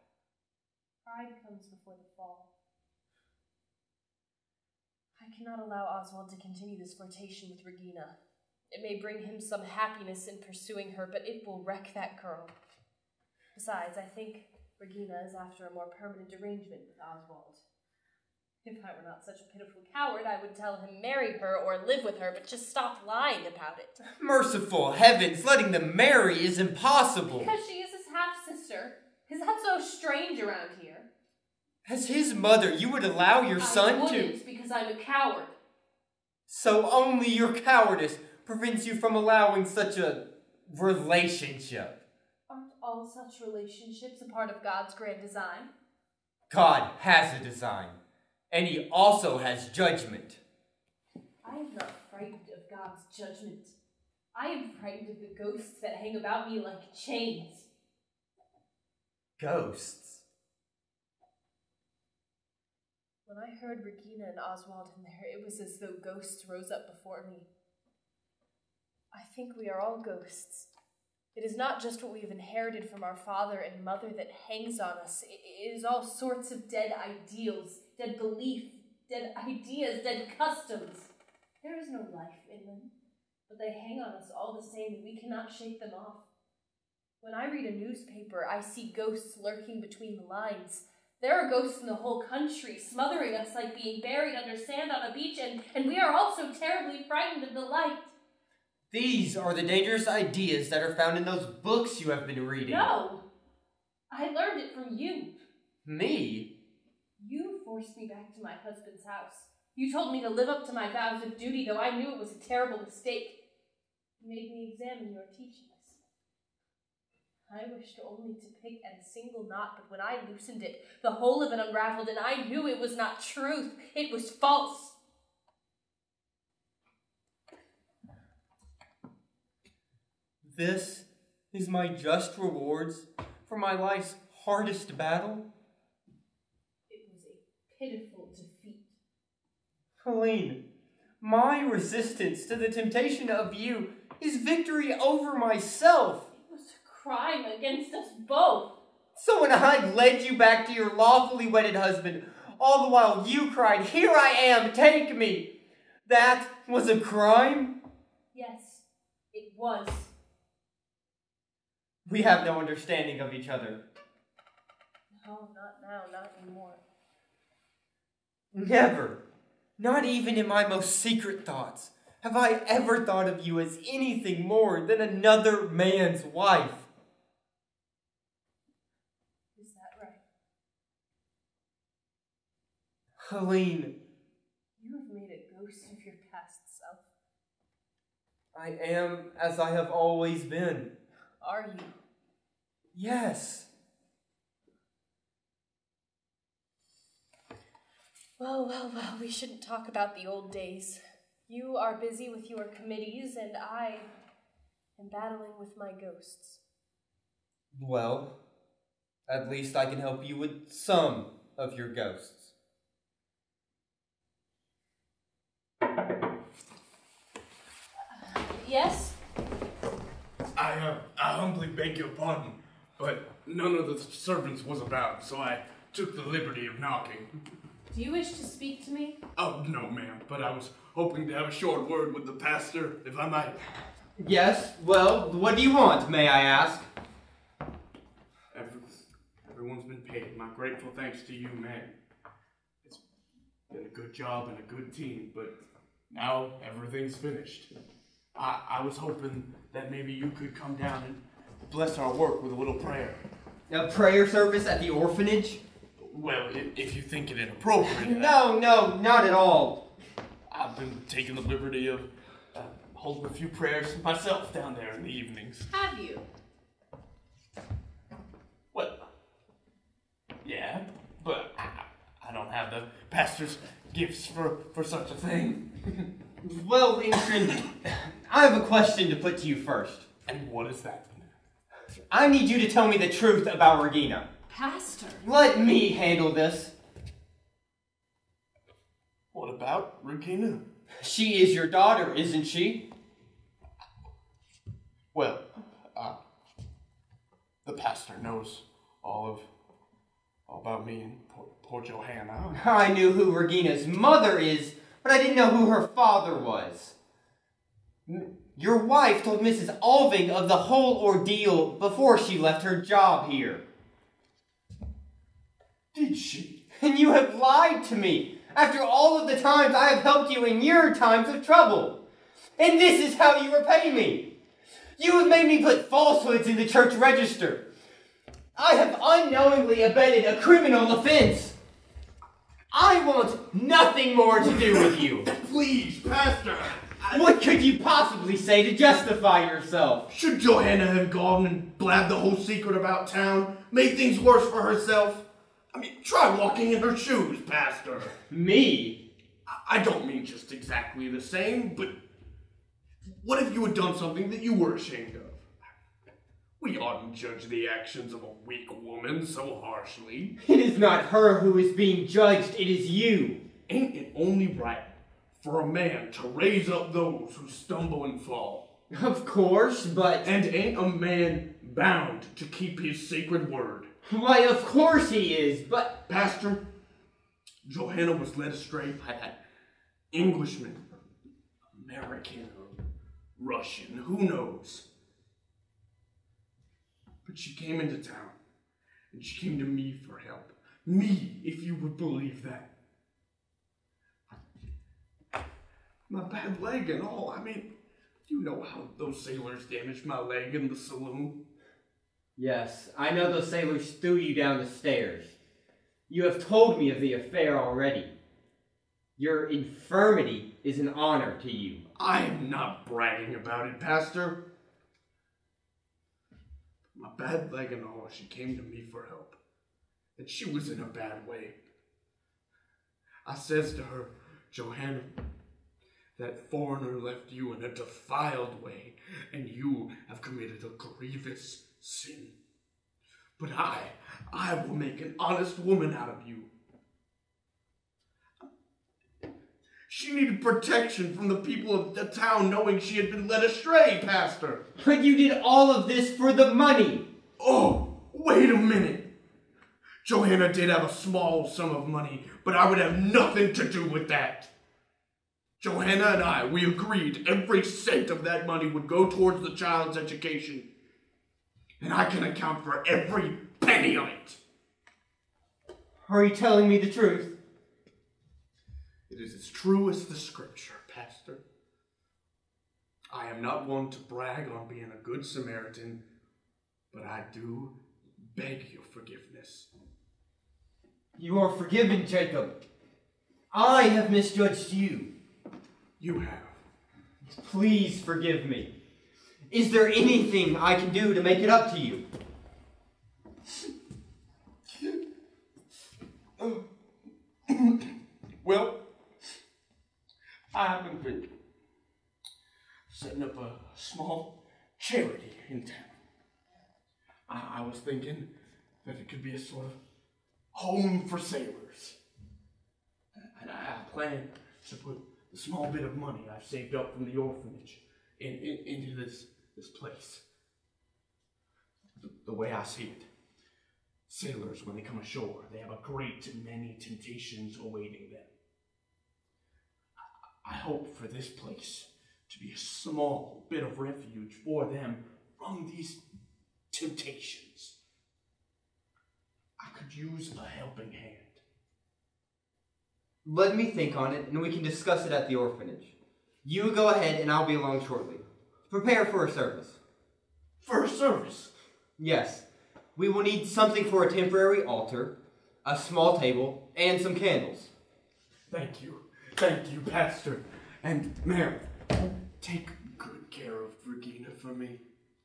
Pride comes before the fall. I cannot allow Oswald to continue this flirtation with Regina. It may bring him some happiness in pursuing her, but it will wreck that girl. Besides, I think Regina is after a more permanent arrangement with Oswald. If I were not such a pitiful coward, I would tell him marry her or live with her, but just stop lying about it. Merciful heavens, letting them marry is impossible. Because she is his half-sister. Is that so strange around here? As his mother, you would allow your I son wouldn't, to... because I'm a coward. So only your cowardice prevents you from allowing such a relationship. Aren't all such relationships a part of God's grand design? God has a design, and he also has judgment. I am not frightened of God's judgment. I am frightened of the ghosts that hang about me like chains. Ghosts? When I heard Regina and Oswald in there, it was as though ghosts rose up before me. I think we are all ghosts. It is not just what we have inherited from our father and mother that hangs on us. It is all sorts of dead ideals, dead belief, dead ideas, dead customs. There is no life in them, but they hang on us all the same, and we cannot shake them off. When I read a newspaper, I see ghosts lurking between the lines. There are ghosts in the whole country, smothering us like being buried under sand on a beach, and, and we are all so terribly frightened of the light. These are the dangerous ideas that are found in those books you have been reading. No! I learned it from you. Me? You forced me back to my husband's house. You told me to live up to my vows of duty, though I knew it was a terrible mistake. You made me examine your teachings. I wished only to pick at a single knot, but when I loosened it, the whole of it unraveled, and I knew it was not truth. It was false. This is my just rewards for my life's hardest battle? It was a pitiful defeat. Helene, my resistance to the temptation of you is victory over myself. It was a crime against us both. So when I led you back to your lawfully wedded husband, all the while you cried, "Here I am, take me," that was a crime? Yes, it was. We have no understanding of each other. No, not now, not anymore. Never, not even in my most secret thoughts, have I ever thought of you as anything more than another man's wife. Is that right? Helene, You have made a ghost of your past self. I am as I have always been. Are you? Yes. Well, well, well, we shouldn't talk about the old days. You are busy with your committees, and I am battling with my ghosts. Well, at least I can help you with some of your ghosts. Yes? I, uh, I humbly beg your pardon, but none of the servants was about, so I took the liberty of knocking. Do you wish to speak to me? Oh, no, ma'am, but I was hoping to have a short word with the pastor, if I might. Yes, well, what do you want, may I ask? Every, everyone's been paid. My grateful thanks to you, ma'am. It's been a good job and a good team, but now everything's finished. I, I was hoping that maybe you could come down and bless our work with a little prayer. A prayer service at the orphanage? Well, if, if you think it inappropriate. No, no, not at all. I've been taking the liberty of uh, holding a few prayers myself down there in the evenings. Have you? Well, yeah, but I, I don't have the pastor's gifts for, for such a thing. Well, Lincoln, I have a question to put to you first. And what is that? I need you to tell me the truth about Regina. Pastor? Let me handle this. What about Regina? She is your daughter, isn't she? Well, uh, the pastor knows all of, all about me and poor, poor Johanna. I knew who Regina's mother is, but I didn't know who her father was. Your wife told Missus Alving of the whole ordeal before she left her job here. Did she? And you have lied to me after all of the times I have helped you in your times of trouble. And this is how you repay me. You have made me put falsehoods in the church register. I have unknowingly abetted a criminal offense. I want nothing more to do with you. Please, Pastor, I, What could you possibly say to justify yourself? Should Johanna have gone and blabbed the whole secret about town? Made things worse for herself? I mean, try walking in her shoes, Pastor. Me? I don't mean just exactly the same, but what if you had done something that you were ashamed of? We oughtn't judge the actions of a weak woman so harshly. It is not her who is being judged, it is you. Ain't it only right for a man to raise up those who stumble and fall? Of course, but... And ain't a man bound to keep his sacred word? Why, of course he is, but... Pastor, Johanna was led astray by that Englishman, American, or Russian, who knows? But she came into town, and she came to me for help. Me, if you would believe that. My bad leg and all. I mean, you know how those sailors damaged my leg in the saloon? Yes, I know those sailors threw you down the stairs. You have told me of the affair already. Your infirmity is an honor to you. I am not bragging about it, Pastor. My bad leg and all, she came to me for help. And she was in a bad way. I says to her, Johanna, that foreigner left you in a defiled way, and you have committed a grievous sin. But I, I will make an honest woman out of you. She needed protection from the people of the town knowing she had been led astray, Pastor. But you did all of this for the money. Oh, wait a minute. Johanna did have a small sum of money, but I would have nothing to do with that. Johanna and I, we agreed every cent of that money would go towards the child's education. And I can account for every penny of it. Are you telling me the truth? It is as true as the scripture, Pastor. I am not one to brag on being a good Samaritan, but I do beg your forgiveness. You are forgiven, Jacob. I have misjudged you. You have. Please forgive me. Is there anything I can do to make it up to you? Well, I haven't been setting up a small charity in town. I, I was thinking that it could be a sort of home for sailors. And I, I plan to put the small bit of money I've saved up from the orphanage in, in, into this, this place. The, the way I see it, sailors, when they come ashore, they have a great many temptations awaiting them. I hope for this place to be a small bit of refuge for them from these temptations. I could use a helping hand. Let me think on it, and we can discuss it at the orphanage. You go ahead, and I'll be along shortly. Prepare for a service. For a service? Yes. We will need something for a temporary altar, a small table, and some candles. Thank you. Thank you, Pastor. And, ma'am, take good care of Regina for me.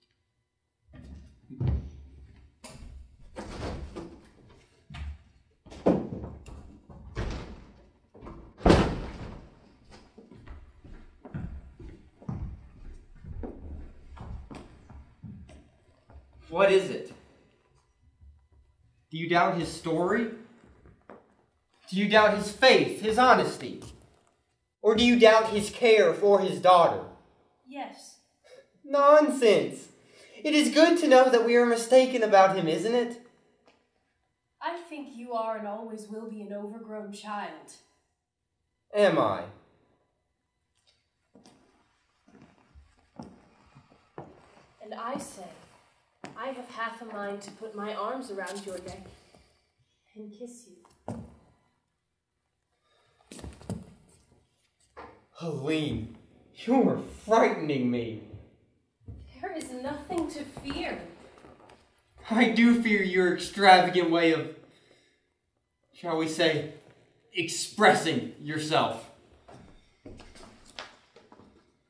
What is it? Do you doubt his story? Do you doubt his faith, his honesty? Or do you doubt his care for his daughter? Yes. Nonsense! It is good to know that we are mistaken about him, isn't it? I think you are and always will be an overgrown child. Am I? And I say, I have half a mind to put my arms around your neck and kiss you. Helene, you are frightening me. There is nothing to fear. I do fear your extravagant way of, shall we say, expressing yourself.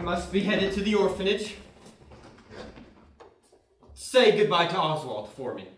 must be headed to the orphanage. Say goodbye to Oswald for me.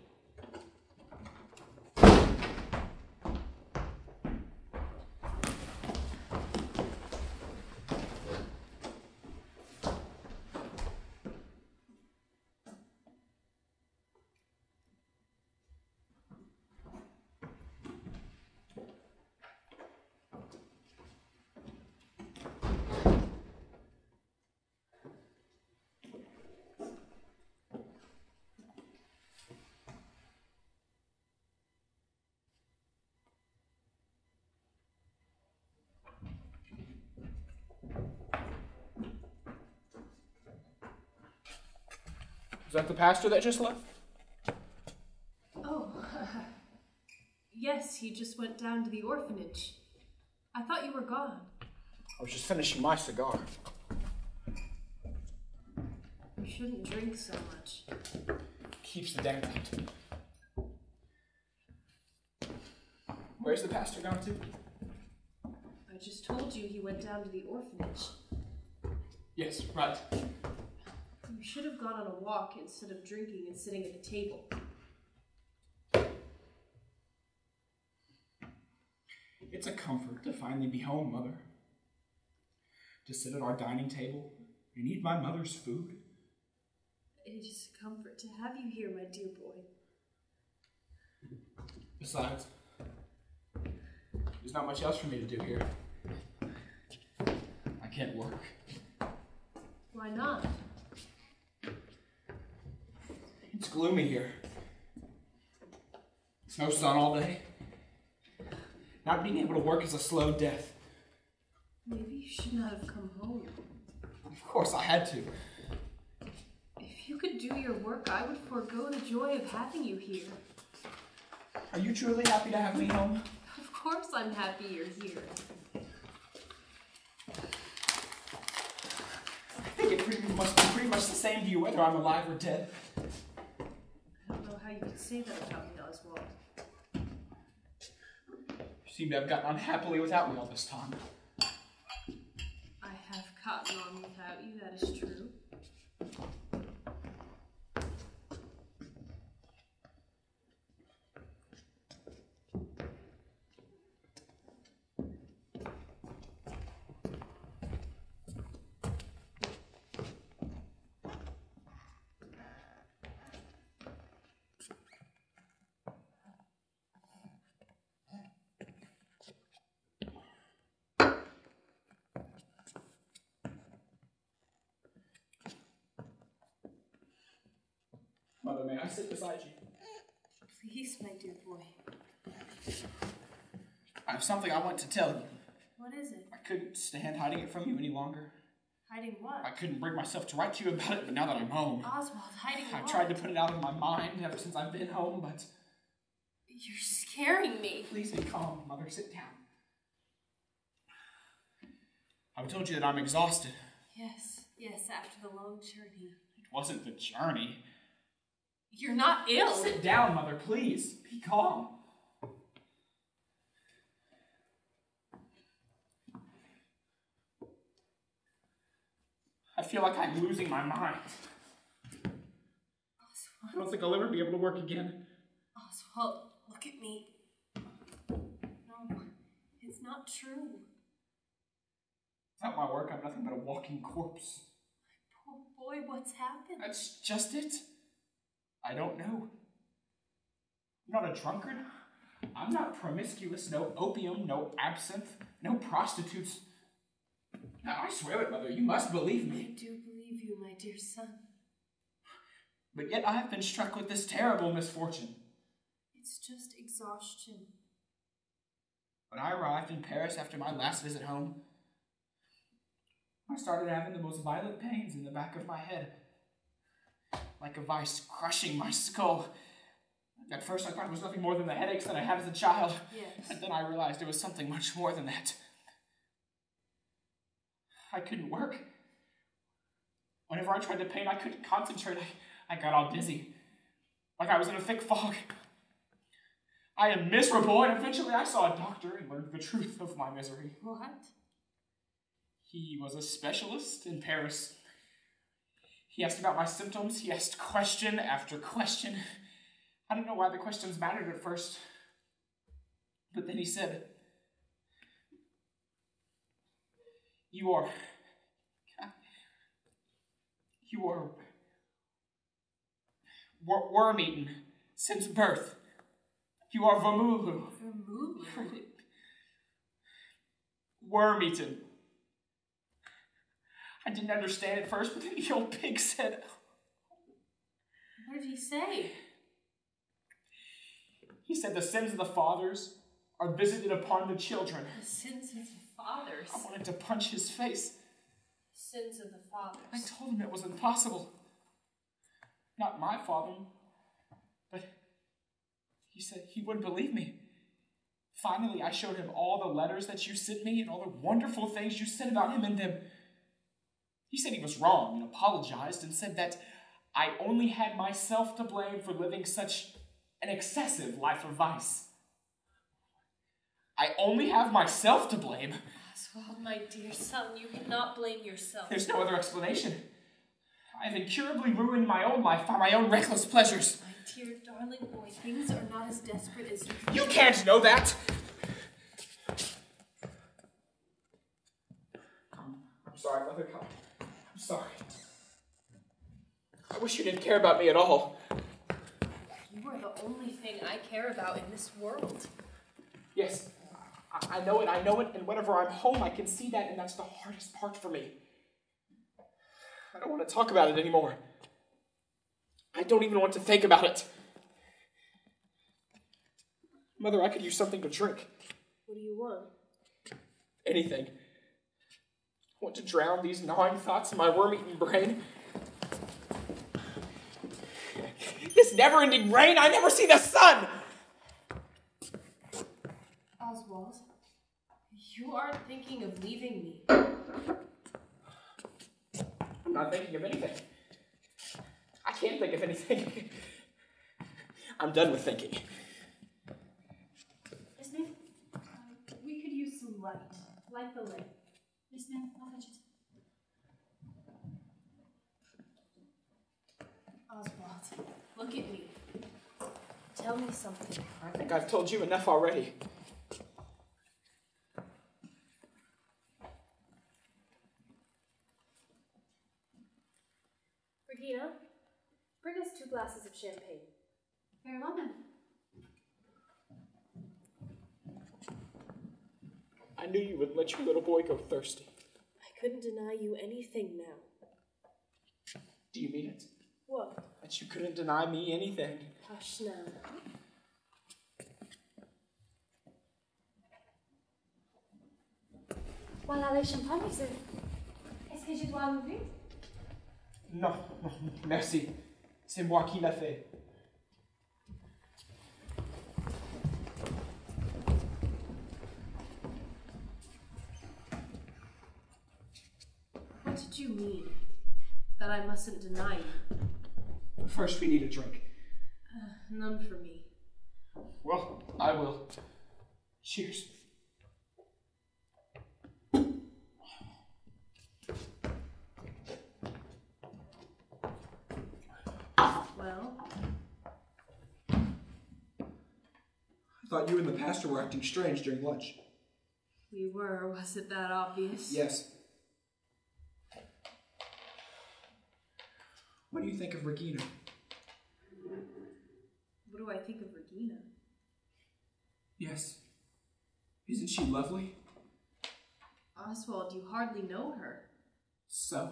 Is that the pastor that just left? Oh, yes, he just went down to the orphanage. I thought you were gone. I was just finishing my cigar. You shouldn't drink so much. Keeps the damn out. Where's the pastor gone to? I just told you he went down to the orphanage. Yes, right. You should have gone on a walk instead of drinking and sitting at the table. It's a comfort to finally be home, Mother. To sit at our dining table and eat my mother's food. It is a comfort to have you here, my dear boy. Besides, there's not much else for me to do here. I can't work. Why not? It's gloomy here. It's no sun all day. Not being able to work is a slow death. Maybe you should not have come home. Of course I had to. If you could do your work, I would forego the joy of having you here. Are you truly happy to have me home? Of course I'm happy you're here. I think it pretty must be pretty much the same to you whether I'm alive or dead. I don't know how you could say that about me, Oswald. You seem to have gotten unhappily without me all this time. I have gotten on without you, that is true. Mother, may I sit beside you? Please, my dear boy. I have something I want to tell you. What is it? I couldn't stand hiding it from you any longer. Hiding what? I couldn't bring myself to write to you about it, but now that I'm home, Oswald, hiding I what? tried to put it out of my mind ever since I've been home, but... You're scaring me. Please be calm, Mother. Sit down. I've told you that I'm exhausted. Yes, yes, after the long journey. It wasn't the journey. You're not ill. Sit down, Mother, please. Be calm. I feel like I'm losing my mind. Oswald. I don't think I'll ever be able to work again. Oswald, look at me. No, it's not true. Without my work, I'm nothing but a walking corpse. Poor boy, what's happened? That's just it. I don't know. I'm not a drunkard. I'm not promiscuous. No opium, no absinthe, no prostitutes. Now, I swear it, Mother. You must believe me. I do believe you, my dear son. But yet I have been struck with this terrible misfortune. It's just exhaustion. When I arrived in Paris after my last visit home, I started having the most violent pains in the back of my head. Like a vice crushing my skull. At first I thought it was nothing more than the headaches that I had as a child. Yes. And then I realized it was something much more than that. I couldn't work. Whenever I tried to paint, I couldn't concentrate. I, I got all dizzy. Like I was in a thick fog. I am miserable, and eventually I saw a doctor and learned the truth of my misery. What? He was a specialist in Paris. He asked about my symptoms. He asked question after question. I didn't know why the questions mattered at first. But then he said, You are... You are... wor- worm-eaten since birth. You are vermulu. Vermulu? Worm-eaten. I didn't understand at first, but then the old pig said... What did he say? He said the sins of the fathers are visited upon the children. The sins of the fathers? I wanted to punch his face. Sins of the fathers. I told him it was impossible. Not my father, but he said he wouldn't believe me. Finally, I showed him all the letters that you sent me and all the wonderful things you said about him in them. He said he was wrong and apologized and said that I only had myself to blame for living such an excessive life of vice. I only have myself to blame. Oswald, my dear son, you cannot blame yourself. There's no other explanation. I have incurably ruined my own life by my own reckless pleasures. My dear darling boy, things are not as desperate as you think. You can't know that! I'm, I'm sorry, Mother. Come. I'm sorry. I wish you didn't care about me at all. You are the only thing I care about in this world. Yes, I, I know it, I know it, and whenever I'm home I can see that, and that's the hardest part for me. I don't want to talk about it anymore. I don't even want to think about it. Mother, I could use something to drink. What do you want? Anything. I want to drown these gnawing thoughts in my worm-eaten brain. This never-ending rain, I never see the sun! Oswald, you aren't thinking of leaving me. I'm not thinking of anything. I can't think of anything. I'm done with thinking. Yes, ma'am? Uh, we could use some light. Light the lamp. Yes, ma'am. I'll fetch it. Oswald, look at me. Tell me something. I think I've told you enough already. Regina, bring us two glasses of champagne. Very well, ma'am. I knew you would let your little boy go thirsty. I couldn't deny you anything now. Do you mean it? What? That you couldn't deny me anything? Hush now. Voilà le champagne, monsieur. Est-ce que je dois l'ouvrir? Non, non, merci. C'est moi qui l'a fait. What did you mean? That I mustn't deny you? First, we need a drink. Uh, none for me. Well, I will. Cheers. Well? I thought you and the pastor were acting strange during lunch. We were. Was it that obvious? Yes. What do you think of Regina? What do I think of Regina? Yes. Isn't she lovely? Oswald, you hardly know her. So?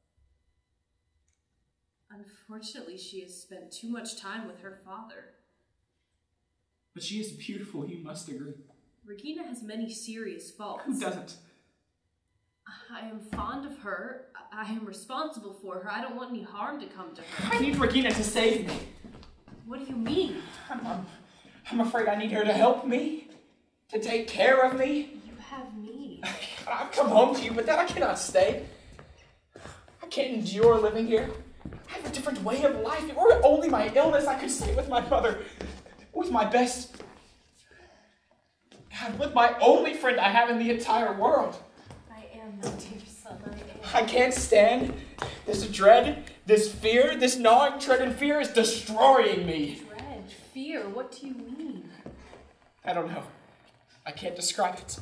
Unfortunately, she has spent too much time with her father. But she is beautiful, you must agree. Regina has many serious faults. Who doesn't? I am fond of her. I am responsible for her. I don't want any harm to come to her. I need Regina to save me. What do you mean? I'm, I'm, I'm afraid I need her to help me, to take care of me. You have me. I've come home to you, but then I cannot stay. I can't endure living here. I have a different way of life. If it were only my illness, I could stay with my mother, with my best. God, with my only friend I have in the entire world. I am am, my dear son, I am. I can't stand this dread, this fear, this gnawing dread and fear is destroying me. Dread, fear, what do you mean? I don't know. I can't describe it.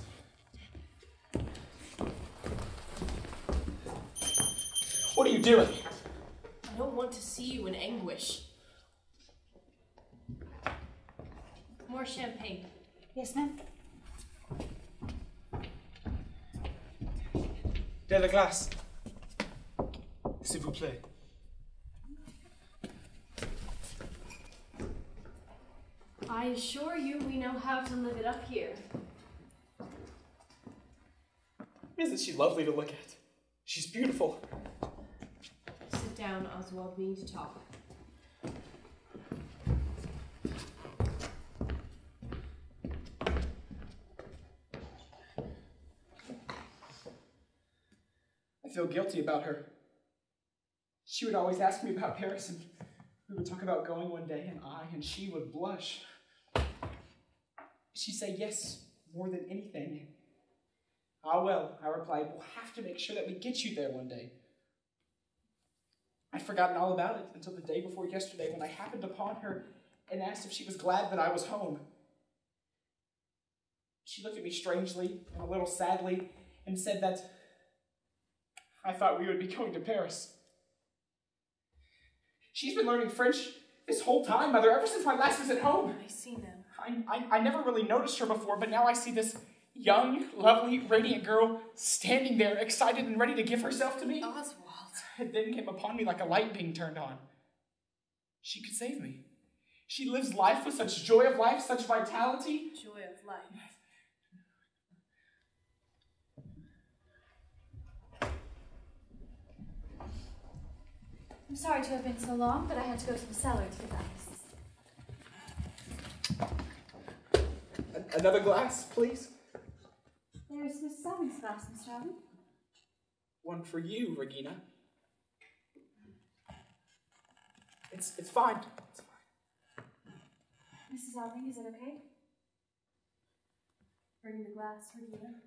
What are you doing? I don't want to see you in anguish. More champagne. Yes, ma'am. De la glace. S'il vous plaît. I assure you we know how to live it up here. Isn't she lovely to look at? She's beautiful. Sit down, Oswald. We need to talk. I feel guilty about her. She would always ask me about Paris, and we would talk about going one day, and I and she would blush. She'd say yes more than anything. Ah, well, I replied, we'll have to make sure that we get you there one day. I'd forgotten all about it until the day before yesterday when I happened upon her and asked if she was glad that I was home. She looked at me strangely and a little sadly and said that I thought we would be going to Paris. She's been learning French this whole time, Mother, ever since my last visit home. I see now. I, I, I never really noticed her before, but now I see this young, lovely, radiant girl standing there, excited and ready to give herself to me. Oswald. It then came upon me like a light being turned on. She could save me. She lives life with such joy of life, such vitality. Joy of life. I'm sorry to have been so long, but I had to go to the cellar to get ice. A- another glass, please. There's Miss Alvin's glass, Mister Alvin. One for you, Regina. It's it's fine. It's fine. Missus Alvin, is it okay? Bring the glass, Regina.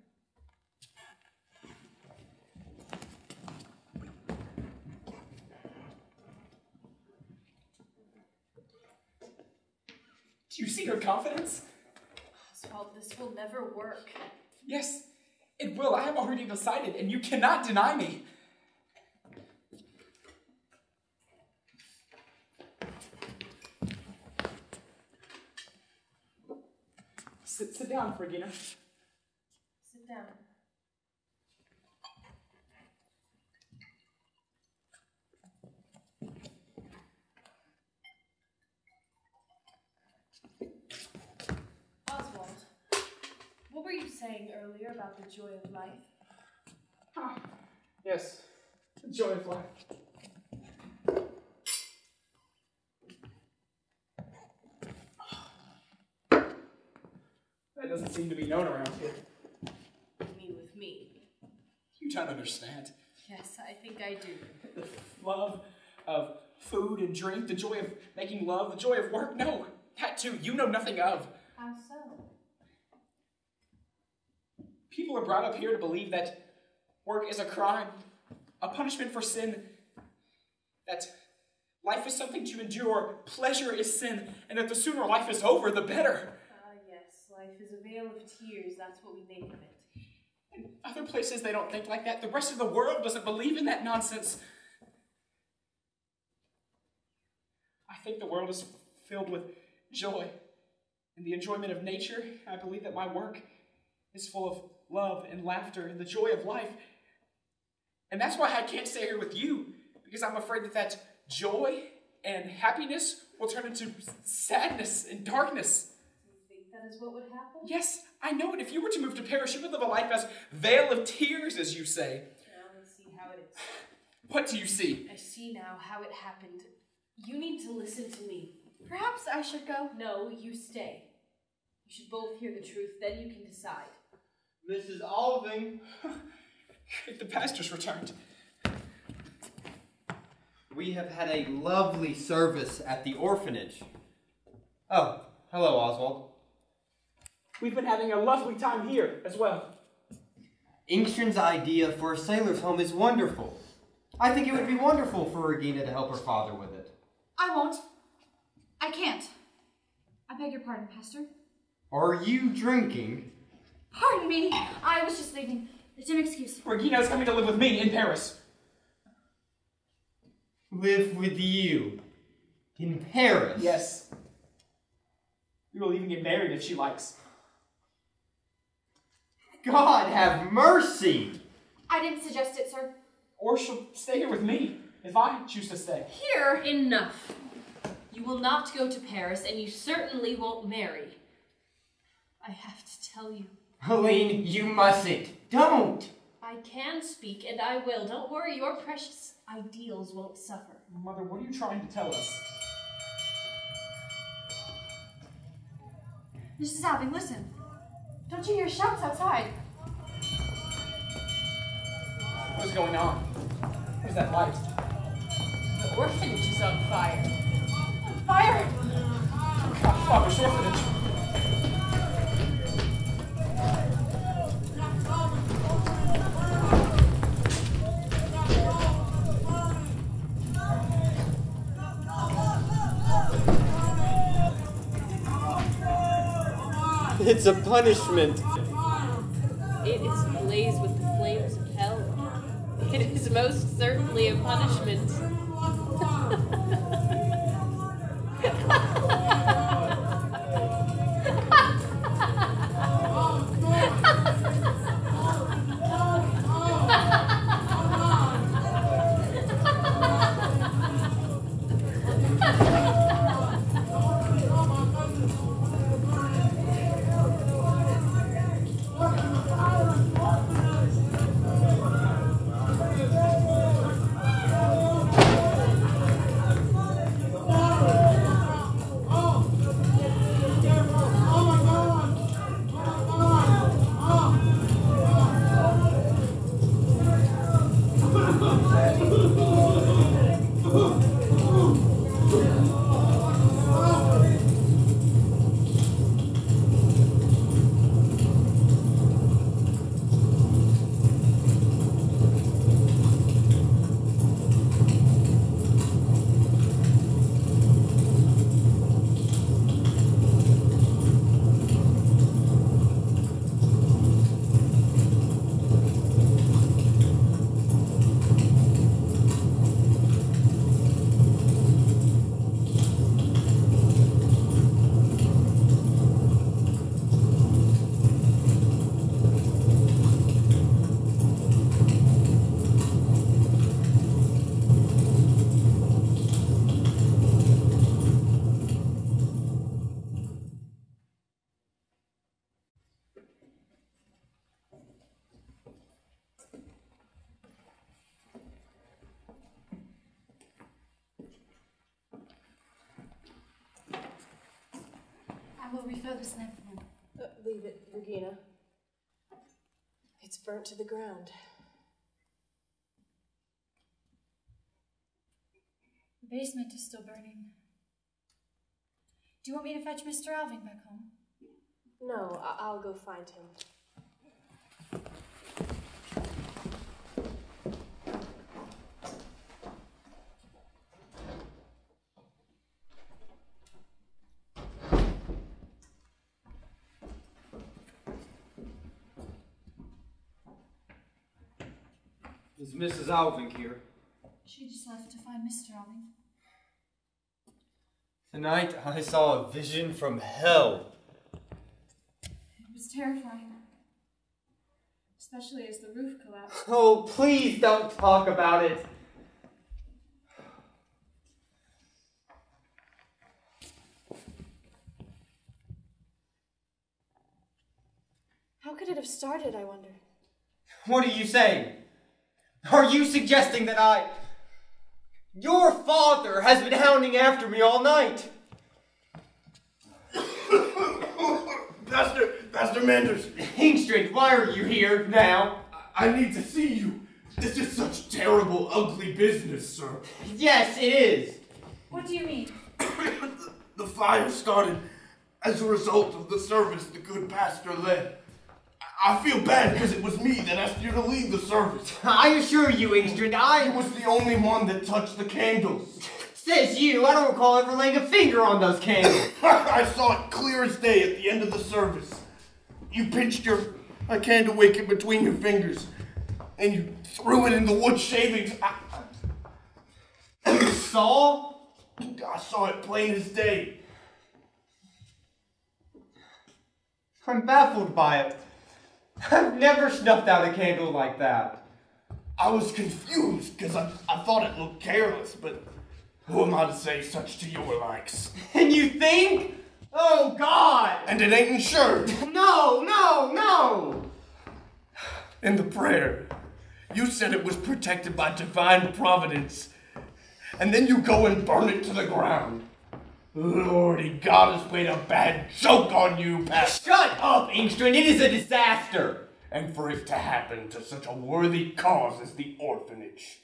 Do you see her confidence? Oswald, this will never work. Yes, it will. I have already decided, and you cannot deny me. Sit, sit down, Regina. Sit down. Oswald, what were you saying earlier about the joy of life? Ah, yes, the joy of life. That doesn't seem to be known around here. You mean with me? You don't understand. Yes, I think I do. The love of food and drink, the joy of making love, the joy of work. No, that too, you know nothing of. How so? People are brought up here to believe that work is a crime, a punishment for sin, that life is something to endure, pleasure is sin, and that the sooner life is over, the better. Ah, yes, life is a vale of tears, that's what we make of it. In other places, they don't think like that. The rest of the world doesn't believe in that nonsense. I think the world is filled with joy and the enjoyment of nature. I believe that my work is full of love and laughter and the joy of life. And that's why I can't stay here with you, because I'm afraid that that joy and happiness will turn into sadness and darkness. Do you think that is what would happen? Yes, I know it. If you were to move to Paris, you would live a life as vale of tears, as you say. Now let's see how it is. What do you see? I see now how it happened. You need to listen to me. Perhaps I should go. No, you stay. You should both hear the truth, then you can decide. Missus Alving, The pastor's returned. we have had a lovely service at the orphanage. Oh, hello, Oswald. We've been having a lovely time here as well. Ingstrand's idea for a sailor's home is wonderful. I think it would be wonderful for Regina to help her father with it. I won't. I can't. I beg your pardon, Pastor. Are you drinking? Pardon me. I was just leaving. It's an excuse. Regina's coming to live with me in Paris. Live with you? In Paris? Yes. We will even get married if she likes. God have mercy! I didn't suggest it, sir. Or she'll stay here with me, if I choose to stay. Here, enough. You will not go to Paris, and you certainly won't marry. I have to tell you. Helene, you mustn't. Don't! I can speak, and I will. Don't worry, your precious ideals won't suffer. Mother, what are you trying to tell us? Missus Alving, listen. Don't you hear shouts outside? What is going on? What is that light? The orphanage is on fire. Fire! God, Father's orphanage. It's a punishment. It is ablaze with the flames of hell. It is most certainly a punishment. I will refill this lamp for him. Uh, leave it, Regina. It's burnt to the ground. The basement is still burning. Do you want me to fetch Mister Alving back home? No, I- I'll go find him. Is Missus Alving here? She just left to find Mister Alving. Tonight I saw a vision from hell. It was terrifying. Especially as the roof collapsed. Oh, please don't talk about it. How could it have started, I wonder? What are you saying? Are you suggesting that I... Your father has been hounding after me all night. Pastor, Pastor Manders. Ingstrand, why are you here now? I need to see you. This is such terrible, ugly business, sir. Yes, it is. What do you mean? the, the fire started as a result of the service the good pastor led. I feel bad because it was me that asked you to leave the service. I assure you, Engstrand, I... I was the only one that touched the candles. Says you, I don't recall ever laying a finger on those candles. I saw it clear as day at the end of the service. You pinched your a candle wick in between your fingers, and you threw it in the wood shavings. I, You saw? I saw it plain as day. I'm baffled by it. I've never snuffed out a candle like that. I was confused because I, I thought it looked careless, but who am I to say such to your likes? And you think? Oh, God! And it ain't insured. No, no, no! In the prayer, you said it was protected by divine providence. And then you go and burn it to the ground. Lordy God has played a bad joke on you, Pastor. Shut up, Engstrand! It is a disaster! And for it to happen to such a worthy cause as the orphanage.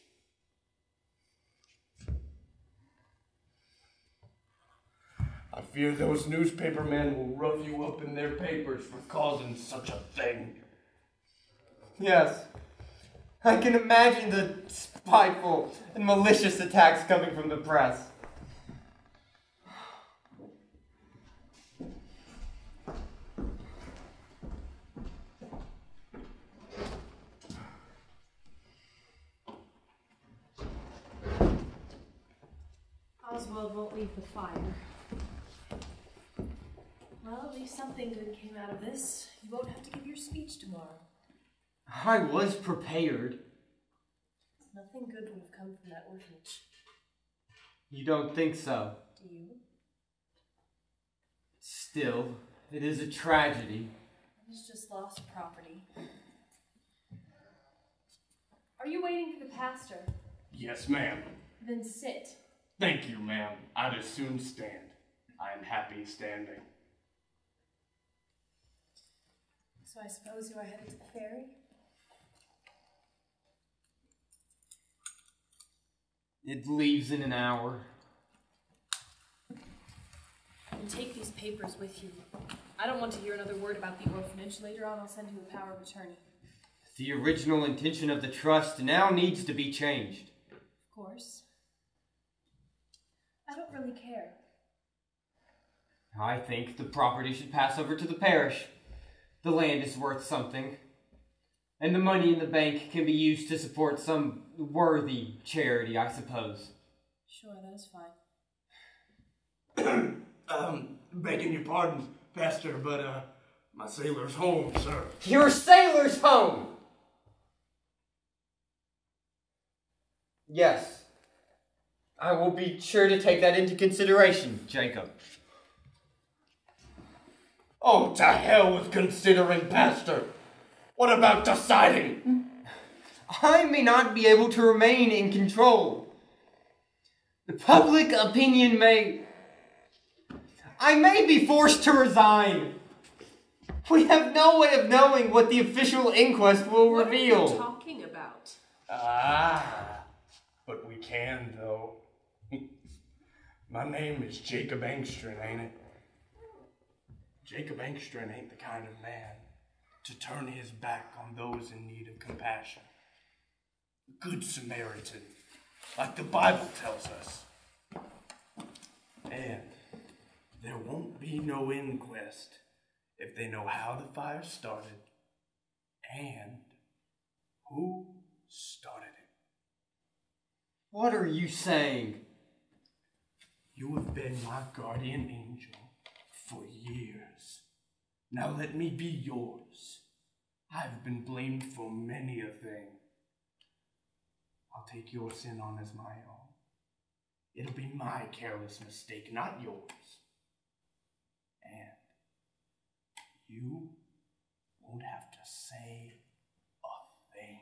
I fear those newspaper men will rough you up in their papers for causing such a thing. Yes. I can imagine the spiteful and malicious attacks coming from the press. Oswald won't leave the fire. Well, at least something good came out of this. You won't have to give your speech tomorrow. I was prepared. Nothing good would have come from that orphanage. You don't think so? Do you? Still, it is a tragedy. It's just lost property. Are you waiting for the pastor? Yes, ma'am. Then sit. Thank you, ma'am. I'd as soon stand. I am happy standing. So I suppose you are headed to the ferry? It leaves in an hour. And take these papers with you. I don't want to hear another word about the orphanage. Later on, I'll send you a power of attorney. The original intention of the trust now needs to be changed. Of course. I don't really care. I think the property should pass over to the parish. The land is worth something. And the money in the bank can be used to support some worthy charity, I suppose. Sure, that is fine. um, begging your pardon, Pastor, but, uh, my sailor's home, sir. Your sailor's home! Yes. I will be sure to take that into consideration, Jacob. Oh, to hell with considering, Pastor. What about deciding? I may not be able to remain in control. The public opinion may... I may be forced to resign. We have no way of knowing what the official inquest will what reveal. What are you talking about? Ah, but we can, though. My name is Jacob Engstrand, ain't it? Jacob Engstrand ain't the kind of man to turn his back on those in need of compassion. A good Samaritan, like the Bible tells us. And there won't be no inquest if they know how the fire started and who started it. What are you saying? You have been my guardian angel for years. Now let me be yours. I've been blamed for many a thing. I'll take your sin on as my own. It'll be my careless mistake, not yours. And you won't have to say a thing.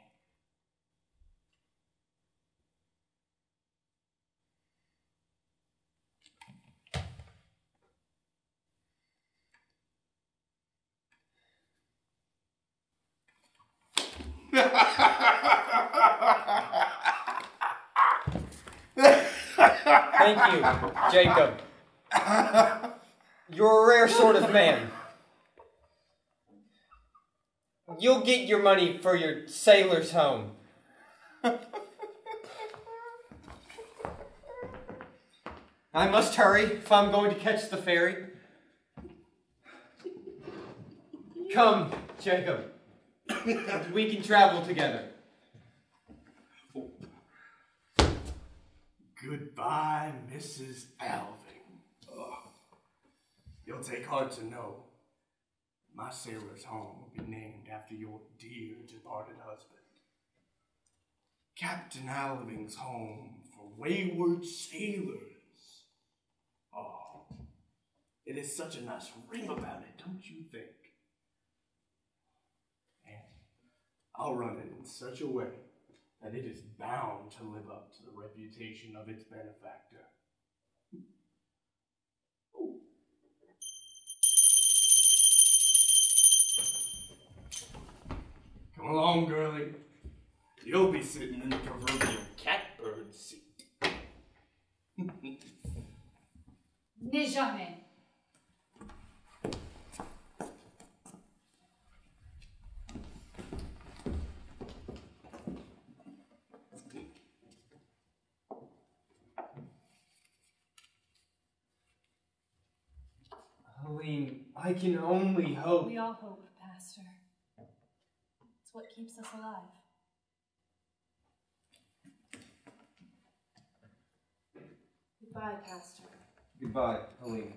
Thank you, Jacob. You're a rare sort of man. you'll get your money for your sailor's home. I must hurry if I'm going to catch the ferry. Come, Jacob. We can travel together. Goodbye, Missus Alving. Ugh. You'll take heart to know my sailor's home will be named after your dear departed husband. Captain Alving's home for wayward sailors. Oh, it is such a nice ring about it, don't you think? And I'll run it in such a way that it is bound to live up to the reputation of its benefactor. Ooh. Come along, girlie. You'll be sitting in the proverbial catbird seat. Ne jamais. Helene, I can only hope. We all hope, Pastor. It's what keeps us alive. Goodbye, Pastor. Goodbye, Helene.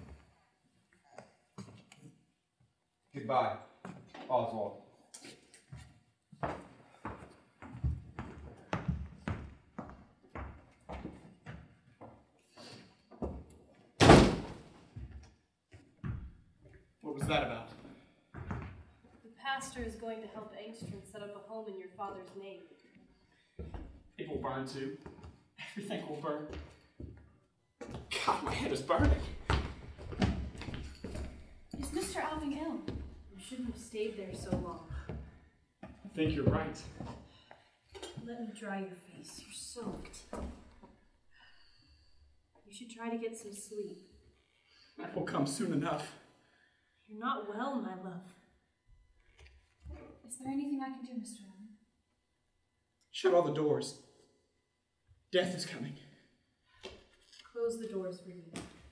Goodbye, Oswald. What was that about? The pastor is going to help Engström set up a home in your father's name. It will burn too. Everything will burn. God, my head is burning. Is Mister Alving ill? You shouldn't have stayed there so long. I think you're right. Let me dry your face. You're soaked. You should try to get some sleep. That will come soon enough. You're not well, my love. Is there anything I can do, Mister Alving? Shut all the doors. Death is coming. Close the doors for you.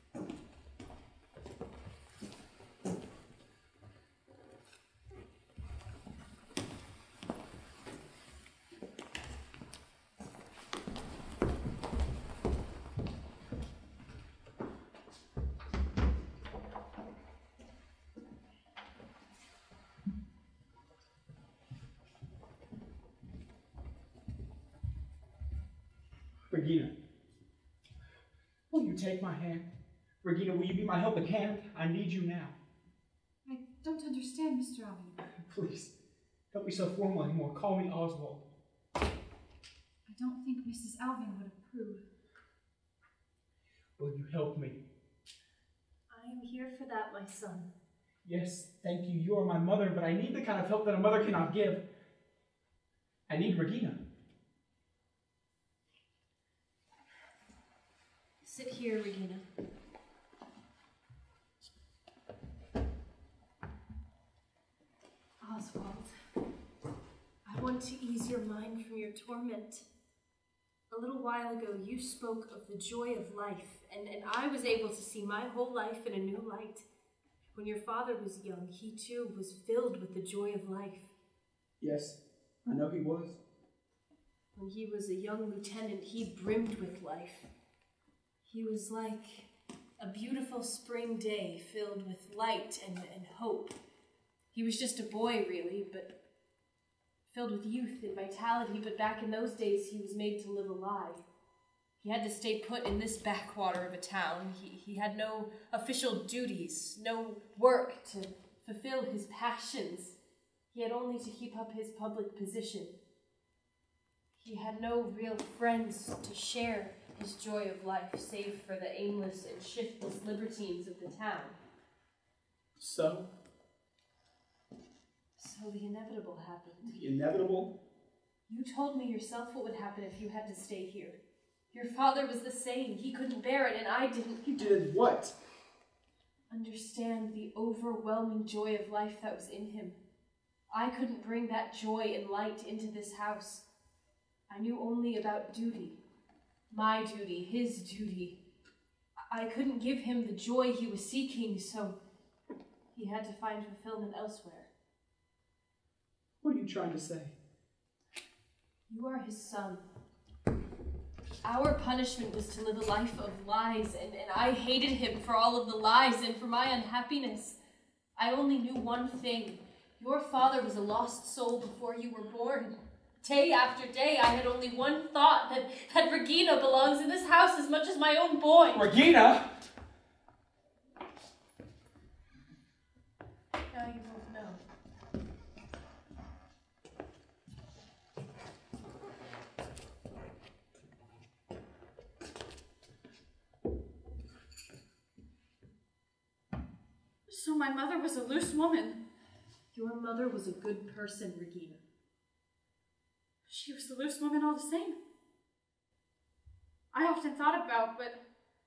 Regina, will you take my hand? Regina, will you be my helping hand? I need you now. I don't understand, Mister Alving. Please, don't be so formal anymore. Call me Oswald. I don't think Missus Alving would approve. Will you help me? I am here for that, my son. Yes, thank you. You are my mother, but I need the kind of help that a mother cannot give. I need Regina. Sit here, Regina. Oswald, I want to ease your mind from your torment. A little while ago, you spoke of the joy of life, and, and I was able to see my whole life in a new light. When your father was young, he too was filled with the joy of life. Yes, I know he was. When he was a young lieutenant, he brimmed with life. He was like a beautiful spring day filled with light and, and hope. He was just a boy, really, but filled with youth and vitality, but back in those days, he was made to live a lie. He had to stay put in this backwater of a town. He, he had no official duties, no work to fulfill his passions. He had only to keep up his public position. He had no real friends to share his joy of life, save for the aimless and shiftless libertines of the town. So? So the inevitable happened. The inevitable? You told me yourself what would happen if you had to stay here. Your father was the same. He couldn't bear it, and I didn't. He did what? Understand the overwhelming joy of life that was in him. I couldn't bring that joy and light into this house. I knew only about duty. My duty, his duty. I couldn't give him the joy he was seeking, so he had to find fulfillment elsewhere. What are you trying to say? You are his son. Our punishment was to live a life of lies, and, and I hated him for all of the lies and for my unhappiness. I only knew one thing. Your father was a lost soul before you were born. Day after day, I had only one thought, that, that Regina belongs in this house as much as my own boy. Regina? Now you both know. So my mother was a loose woman. Your mother was a good person, Regina. She was a loose woman all the same. I often thought about, but...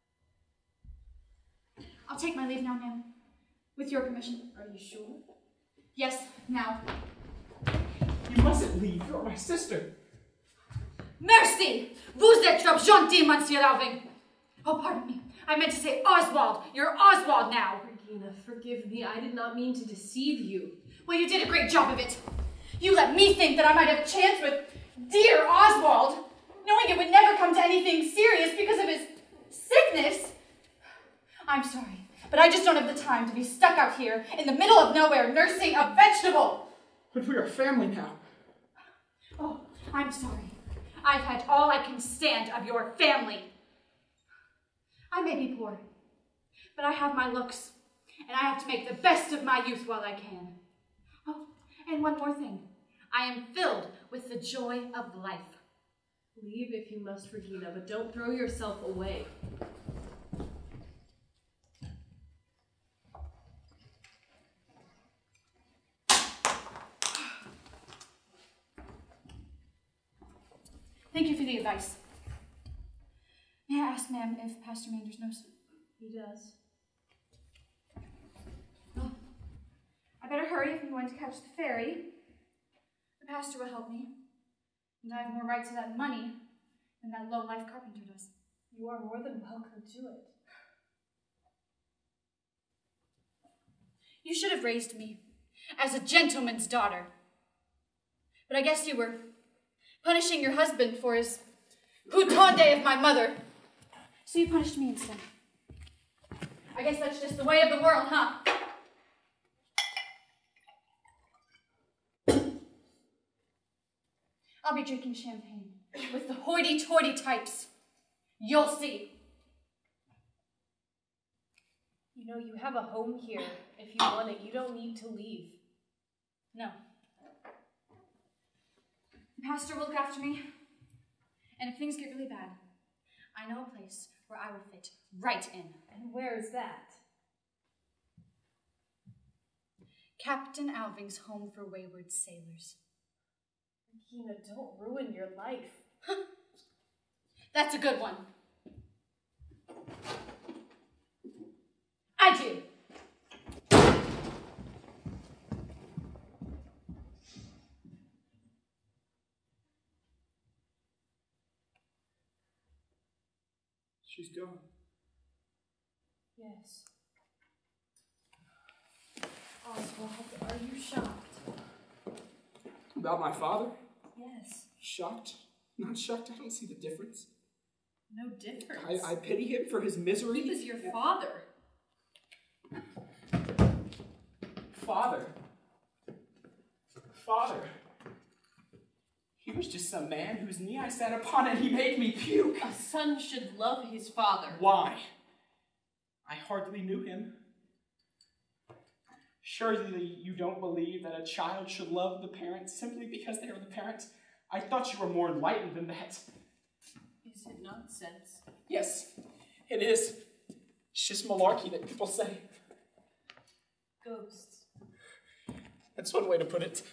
I'll take my leave now, ma'am. With your permission. Are you sure? Yes, now. You mustn't leave. You're my sister. Merci! Vous êtes trop gentil, Monsieur Alving. Oh, pardon me. I meant to say Oswald. You're Oswald now. Regina, forgive me. I did not mean to deceive you. Well, you did a great job of it. You let me think that I might have a chance with dear Oswald, knowing it would never come to anything serious because of his sickness. I'm sorry, but I just don't have the time to be stuck out here in the middle of nowhere nursing a vegetable. But we are family now. Oh, I'm sorry. I've had all I can stand of your family. I may be poor, but I have my looks, and I have to make the best of my youth while I can. Oh, and one more thing. I am filled with the joy of life. Leave if you must, Regina, but don't throw yourself away. Thank you for the advice. May I ask, ma'am, if Pastor Manders knows? He does. Oh, I better hurry if I'm going to catch the ferry. The pastor will help me, and I have more right to that money than that low-life carpenter does. You are more than welcome to it. You should have raised me as a gentleman's daughter. But I guess you were punishing your husband for his houtonde of my mother. So you punished me instead. I guess that's just the way of the world, huh? I'll be drinking champagne with the hoity-toity types. You'll see. You know, you have a home here. If you want it, you don't need to leave. No. The pastor will look after me. And if things get really bad, I know a place where I will fit right in. And where is that? Captain Alving's Home for Wayward Sailors. Regina, don't ruin your life. That's a good one. I do. She's gone. Yes. Oswald, are you shocked? About my father? Yes. Shocked? Not shocked. I don't see the difference. No difference. I, I pity him for his misery. He was your father. Father. Father. He was just some man whose knee I sat upon and he made me puke. A son should love his father. Why? I hardly knew him. Surely you don't believe that a child should love the parents simply because they are the parents? I thought you were more enlightened than that. Is it nonsense? Yes, it is. It's just malarkey that people say. Ghosts. That's one way to put it.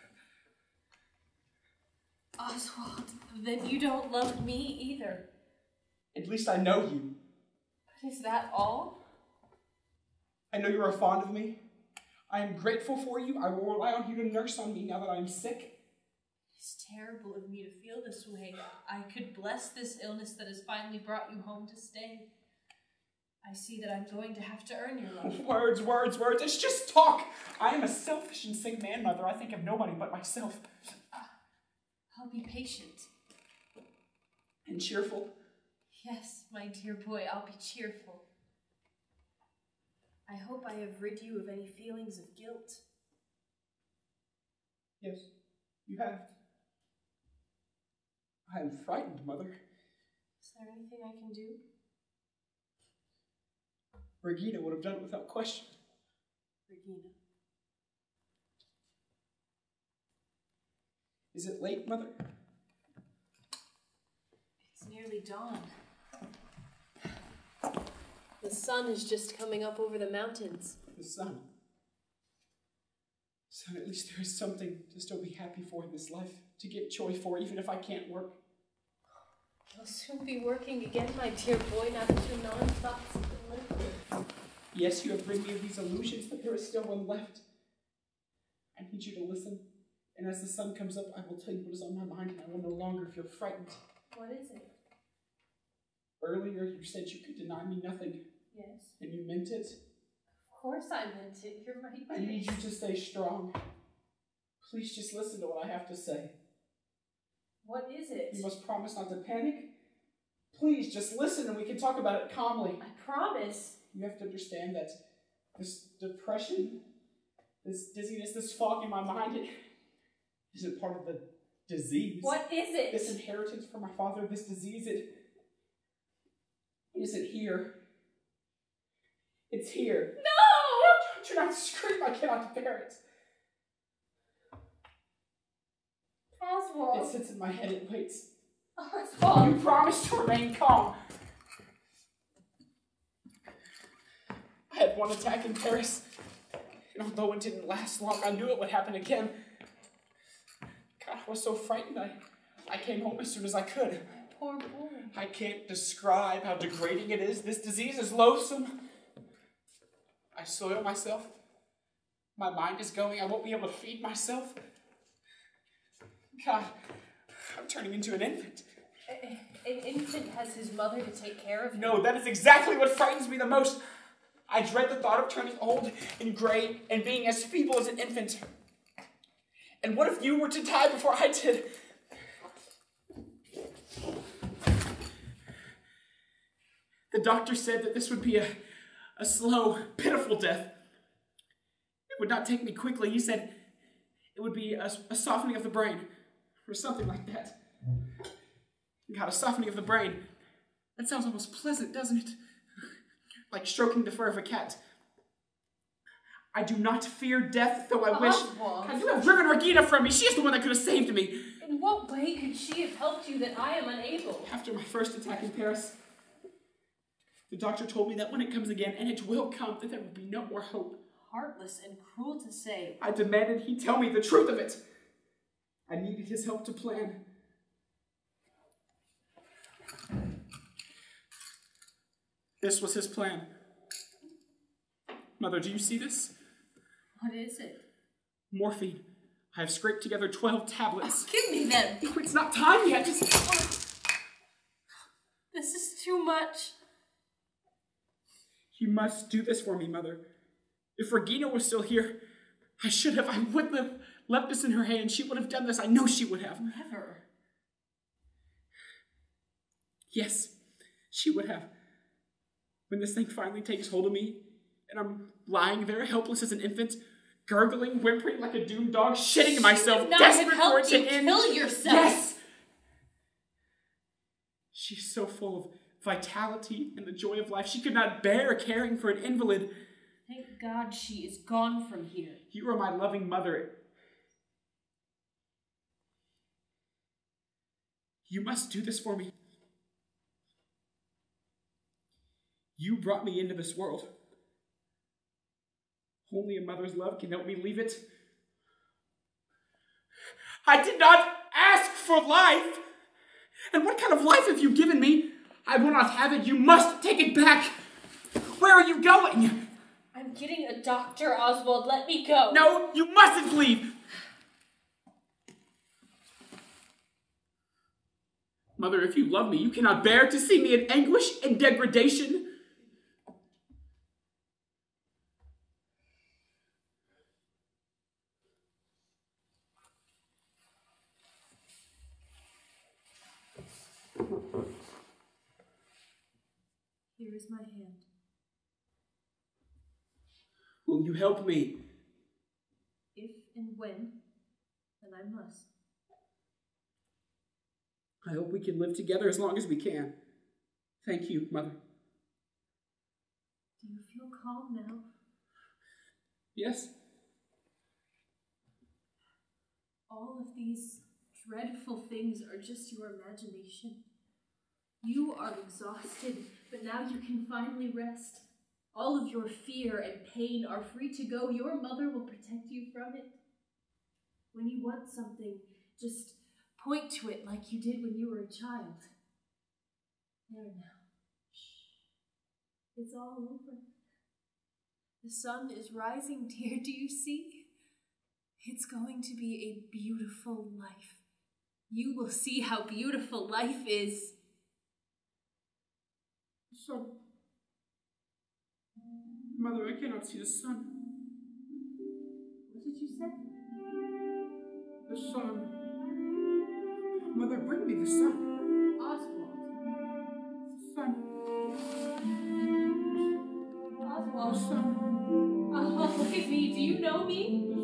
Oswald, then you don't love me either. At least I know you. But is that all? I know you are fond of me. I am grateful for you. I will rely on you to nurse on me now that I am sick. It's terrible of me to feel this way. I could bless this illness that has finally brought you home to stay. I see that I'm going to have to earn your love. Words, words, words. It's just talk. I am a selfish and sick man, Mother. I think of nobody but myself. I'll be patient. And cheerful. Yes, my dear boy, I'll be cheerful. I hope I have rid you of any feelings of guilt. Yes, you have. I am frightened, Mother. Is there anything I can do? Regina would have done it without question. Regina. Is it late, Mother? It's nearly dawn. The sun is just coming up over the mountains. The sun. Son, at least there is something to still be happy for in this life, to give joy for, even if I can't work. You'll soon be working again, my dear boy, now that your non-thoughts have been lifted. Yes, you have rid me of these illusions, but there is still one left. I need you to listen, and as the sun comes up, I will tell you what is on my mind, and I will no longer feel frightened. What is it? Earlier, you said you could deny me nothing. Yes. And you meant it. Of course I meant it. You're my dear. I need you to stay strong. Please just listen to what I have to say. What is it? You must promise not to panic. Please just listen and we can talk about it calmly. I promise. You have to understand that this depression, this dizziness, this fog in my mind, it isn't part of the disease. What is it? This inheritance from my father, this disease, it, it isn't here. It's here. No! Do not scream, I cannot bear it. Oswald. It sits in my head, it waits. Oswald. You promised to remain calm. I had one attack in Paris, and although it didn't last long, I knew it would happen again. God, I was so frightened, I, I came home as soon as I could. Poor boy. I can't describe how degrading it is. This disease is loathsome. I soil myself. My mind is going. I won't be able to feed myself. God, I'm turning into an infant. An infant has his mother to take care of him. No, that is exactly what frightens me the most. I dread the thought of turning old and gray and being as feeble as an infant. And what if you were to die before I did? The doctor said that this would be a, a slow, pitiful death. It would not take me quickly. He said it would be a, a softening of the brain, or something like that. God, a softening of the brain. That sounds almost pleasant, doesn't it? Like stroking the fur of a cat. I do not fear death, though I wish. Oswald. God, you have driven Regina from me. She is the one that could have saved me. In what way could she have helped you that I am unable? After my first attack in Paris, the doctor told me that when it comes again, and it will come, that there will be no more hope. Heartless and cruel to say. I demanded he tell me the truth of it. I needed his help to plan. This was his plan. Mother, do you see this? What is it? Morphine. I have scraped together twelve tablets. Oh, give me them. No, it's not time yet. Just... This is too much. You must do this for me, Mother. If Regina was still here, I should have. I would have left this in her hand. She would have done this. I know she would have. Never. Yes, she would have. When this thing finally takes hold of me, and I'm lying there helpless as an infant, gurgling, whimpering like a doomed dog, shitting myself, desperate for it to end. Kill yourself. Yes! She's so full of vitality and the joy of life. She could not bear caring for an invalid. Thank God she is gone from here. You are my loving mother. You must do this for me. You brought me into this world. Only a mother's love can help me leave it. I did not ask for life. And what kind of life have you given me? I will not have it. You must take it back. Where are you going? I'm I'm getting a doctor, Oswald. Let me go. No, you mustn't leave! Mother, if you love me, you cannot bear to see me in anguish and degradation. Here is my hand. Will you help me? If and when, then I must. I hope we can live together as long as we can. Thank you, Mother. Do you feel calm now? Yes. All of these dreadful things are just your imagination. You are exhausted, but now you can finally rest. All of your fear and pain are free to go. Your mother will protect you from it. When you want something, just point to it like you did when you were a child. There now. Shh. It's all over. The sun is rising, dear. Do you see? It's going to be a beautiful life. You will see how beautiful life is. Sun. Mother, I cannot see the sun. What did you say? The sun. Mother, bring me the sun. Oswald. The sun. Oswald. The sun. Oswald, look at me. Do you know me?